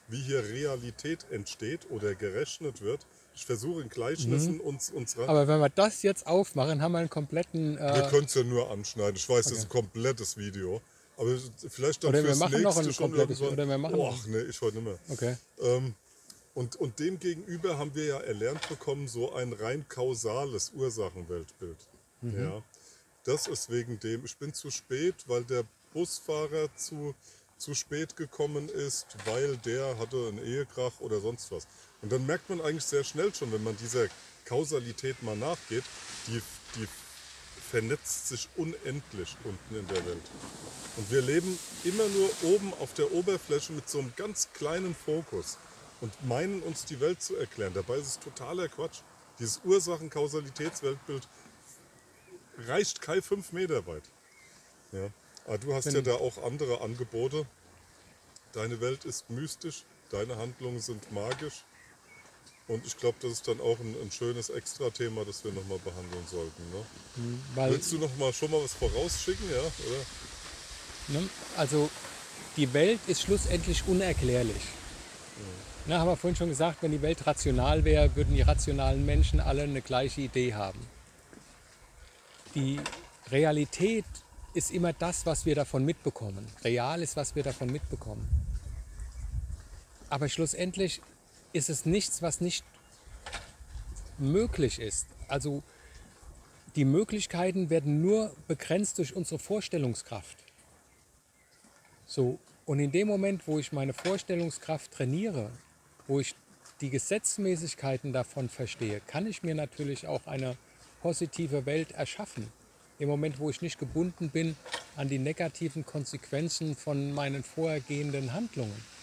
wie hier Realität entsteht oder gerechnet wird. Ich versuche in Gleichnissen mhm. uns, uns ran. Aber wenn wir das jetzt aufmachen, haben wir einen kompletten... Äh wir können es ja nur anschneiden. Ich weiß, okay. das ist ein komplettes Video. Aber vielleicht dann oder fürs wir machen nächste noch ein schon komplettes irgendwann... Oder wir machen Och, nee, ich heute nicht mehr. Okay. Ähm, und, und dem gegenüber haben wir ja erlernt bekommen, so ein rein kausales Ursachenweltbild. Mhm. Ja. Das ist wegen dem, ich bin zu spät, weil der Busfahrer zu, zu spät gekommen ist, weil der hatte einen Ehekrach oder sonst was. Und dann merkt man eigentlich sehr schnell schon, wenn man dieser Kausalität mal nachgeht, die, die vernetzt sich unendlich unten in der Welt. Und wir leben immer nur oben auf der Oberfläche mit so einem ganz kleinen Fokus und meinen uns die Welt zu erklären. Dabei ist es totaler Quatsch. Dieses Ursachen-Kausalitätsweltbild reicht kein fünf Meter weit. Ja. Aber du hast Wenn ja da auch andere Angebote. Deine Welt ist mystisch, deine Handlungen sind magisch. Und ich glaube, das ist dann auch ein, ein schönes Extra-Thema, das wir nochmal behandeln sollten. Ne? Weil Willst du noch mal schon mal was vorausschicken? Ja, oder? Ne? Also die Welt ist schlussendlich unerklärlich. Mhm. Ne, haben wir vorhin schon gesagt, wenn die Welt rational wäre, würden die rationalen Menschen alle eine gleiche Idee haben. Die Realität ist immer das, was wir davon mitbekommen. Real ist, was wir davon mitbekommen. Aber schlussendlich ist es nichts, was nicht möglich ist. Also die Möglichkeiten werden nur begrenzt durch unsere Vorstellungskraft. So, und in dem Moment, wo ich meine Vorstellungskraft trainiere, wo ich die Gesetzmäßigkeiten davon verstehe, kann ich mir natürlich auch eine positive Welt erschaffen. Im Moment, wo ich nicht gebunden bin an die negativen Konsequenzen von meinen vorhergehenden Handlungen.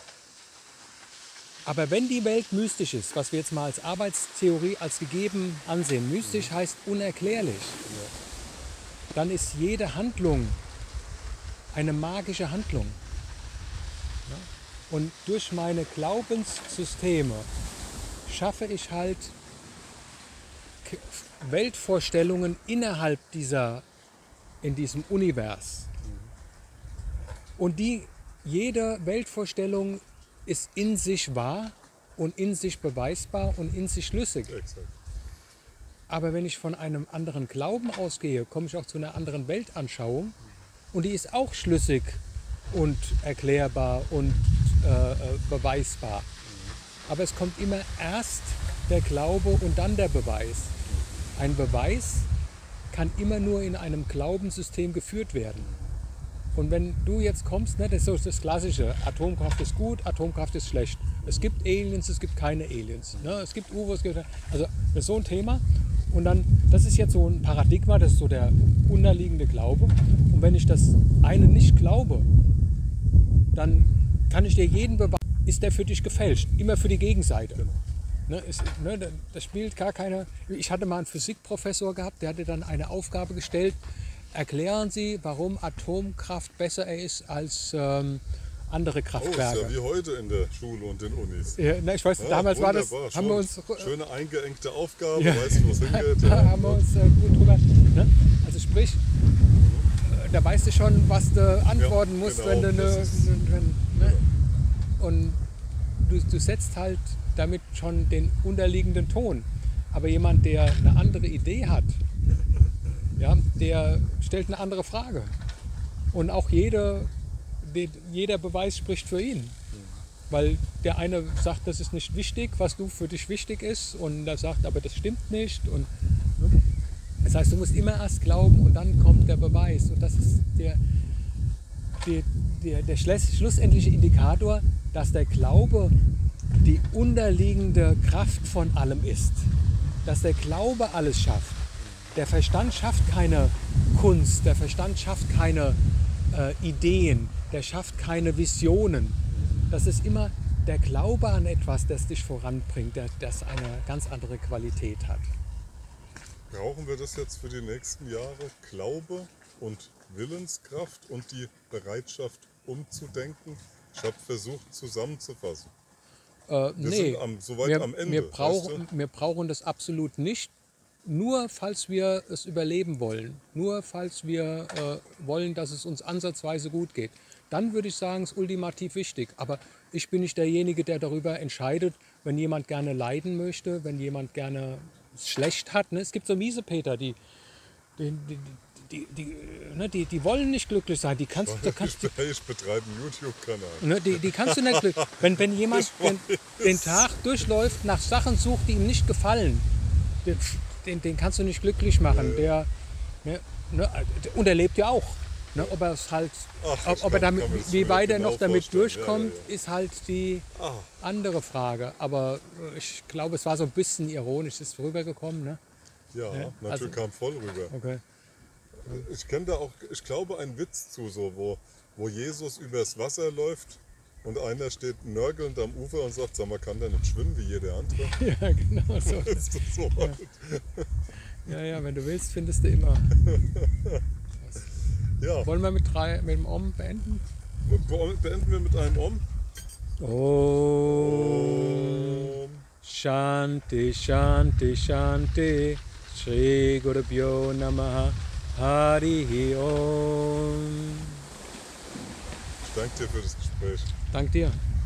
Aber wenn die Welt mystisch ist, was wir jetzt mal als Arbeitstheorie als gegeben ansehen, mystisch heißt unerklärlich, dann ist jede Handlung eine magische Handlung. Und durch meine Glaubenssysteme schaffe ich halt Weltvorstellungen innerhalb dieser, in diesem Univers. Und die, jede Weltvorstellung ist in sich wahr und in sich beweisbar und in sich schlüssig. Exakt. Aber wenn ich von einem anderen Glauben ausgehe, komme ich auch zu einer anderen Weltanschauung und die ist auch schlüssig und erklärbar und äh, beweisbar. Aber es kommt immer erst der Glaube und dann der Beweis. Ein Beweis kann immer nur in einem Glaubenssystem geführt werden. Und wenn du jetzt kommst, ne, das ist so das Klassische, Atomkraft ist gut, Atomkraft ist schlecht. Es gibt Aliens, es gibt keine Aliens. Ne? Es gibt U F Os, es gibt, also das ist so ein Thema. Und dann, das ist jetzt so ein Paradigma, das ist so der unterliegende Glaube. Und wenn ich das eine nicht glaube, dann kann ich dir jeden beweisen, ist der für dich gefälscht, immer für die Gegenseite. Ne, ist, ne, das spielt gar keine... Ich hatte mal einen Physikprofessor gehabt, der hatte dann eine Aufgabe gestellt, erklären Sie, warum Atomkraft besser ist als ähm, andere Kraftwerke. Oh, ist ja wie heute in der Schule und den Unis. Ja, na, ich weiß, ja, damals war das... Haben wir uns, schöne eingeengte Aufgabe, ja, weißt du, was hingeht. Da ja. haben wir uns äh, gut drüber... Ne? Also sprich, äh, da weißt du schon, was du antworten ja, musst, genau, wenn du... Ne, wenn, ne? Und du, du setzt halt damit schon den unterliegenden Ton. Aber jemand, der eine andere Idee hat, ja, der stellt eine andere Frage. Und auch jede, die, jeder Beweis spricht für ihn. Weil der eine sagt, das ist nicht wichtig, was du für dich wichtig ist. Und der sagt, aber das stimmt nicht. Und, ne? Das heißt, du musst immer erst glauben und dann kommt der Beweis. Und das ist der, der, der, der schlussendliche Indikator, dass der Glaube die unterliegende Kraft von allem ist. Dass der Glaube alles schafft. Der Verstand schafft keine Kunst, der Verstand schafft keine äh, Ideen, der schafft keine Visionen. Das ist immer der Glaube an etwas, das dich voranbringt, der, das eine ganz andere Qualität hat. Brauchen wir das jetzt für die nächsten Jahre? Glaube und Willenskraft und die Bereitschaft umzudenken? Ich habe versucht zusammenzufassen. Äh, wir nee, sind am, soweit wir, am Ende. Wir brauchen, weißt du? wir brauchen das absolut nicht. Nur falls wir es überleben wollen, nur falls wir äh, wollen, dass es uns ansatzweise gut geht. dann würde ich sagen, ist ultimativ wichtig. Aber ich bin nicht derjenige, der darüber entscheidet, wenn jemand gerne leiden möchte, wenn jemand gerne es schlecht hat. Ne? Es gibt so Miesepeter, die, die, die, die, die, ne, die, die wollen nicht glücklich sein. Die kannst, da kannst, Ich, ich betreibe einen YouTube-Kanal. ne, die, die kannst du nicht glücklich. Wenn, wenn jemand den, den Tag durchläuft, nach Sachen sucht, die ihm nicht gefallen, den, den, den kannst du nicht glücklich machen. Der, ne, ne, und er lebt ja auch. Ne, ob er es halt, Ach, ob, ob er kann- damit, kann mir das wie weit er genau noch damit vorstellen. durchkommt, Ja, ja, ist halt die Ah. andere Frage. Aber äh, ich glaube, es war so ein bisschen ironisch, ist rübergekommen. Ne? Ja, Ja, natürlich also- kam voll rüber. Okay. Ich kenne da auch, ich glaube, einen Witz zu, so, wo, wo Jesus übers Wasser läuft und einer steht nörgelnd am Ufer und sagt, sag mal, kann der nicht schwimmen wie jeder andere? Ja, genau so. Ist das so? Ja, ja, wenn du willst, findest du immer. Ja, Wollen wir mit, drei, mit dem Om beenden? Be- beenden wir mit einem Om. Om Shanti Shanti Shanti Shri Gurubhyo Namaha Harihi Om. Ich danke dir für das Gespräch. Dank dir.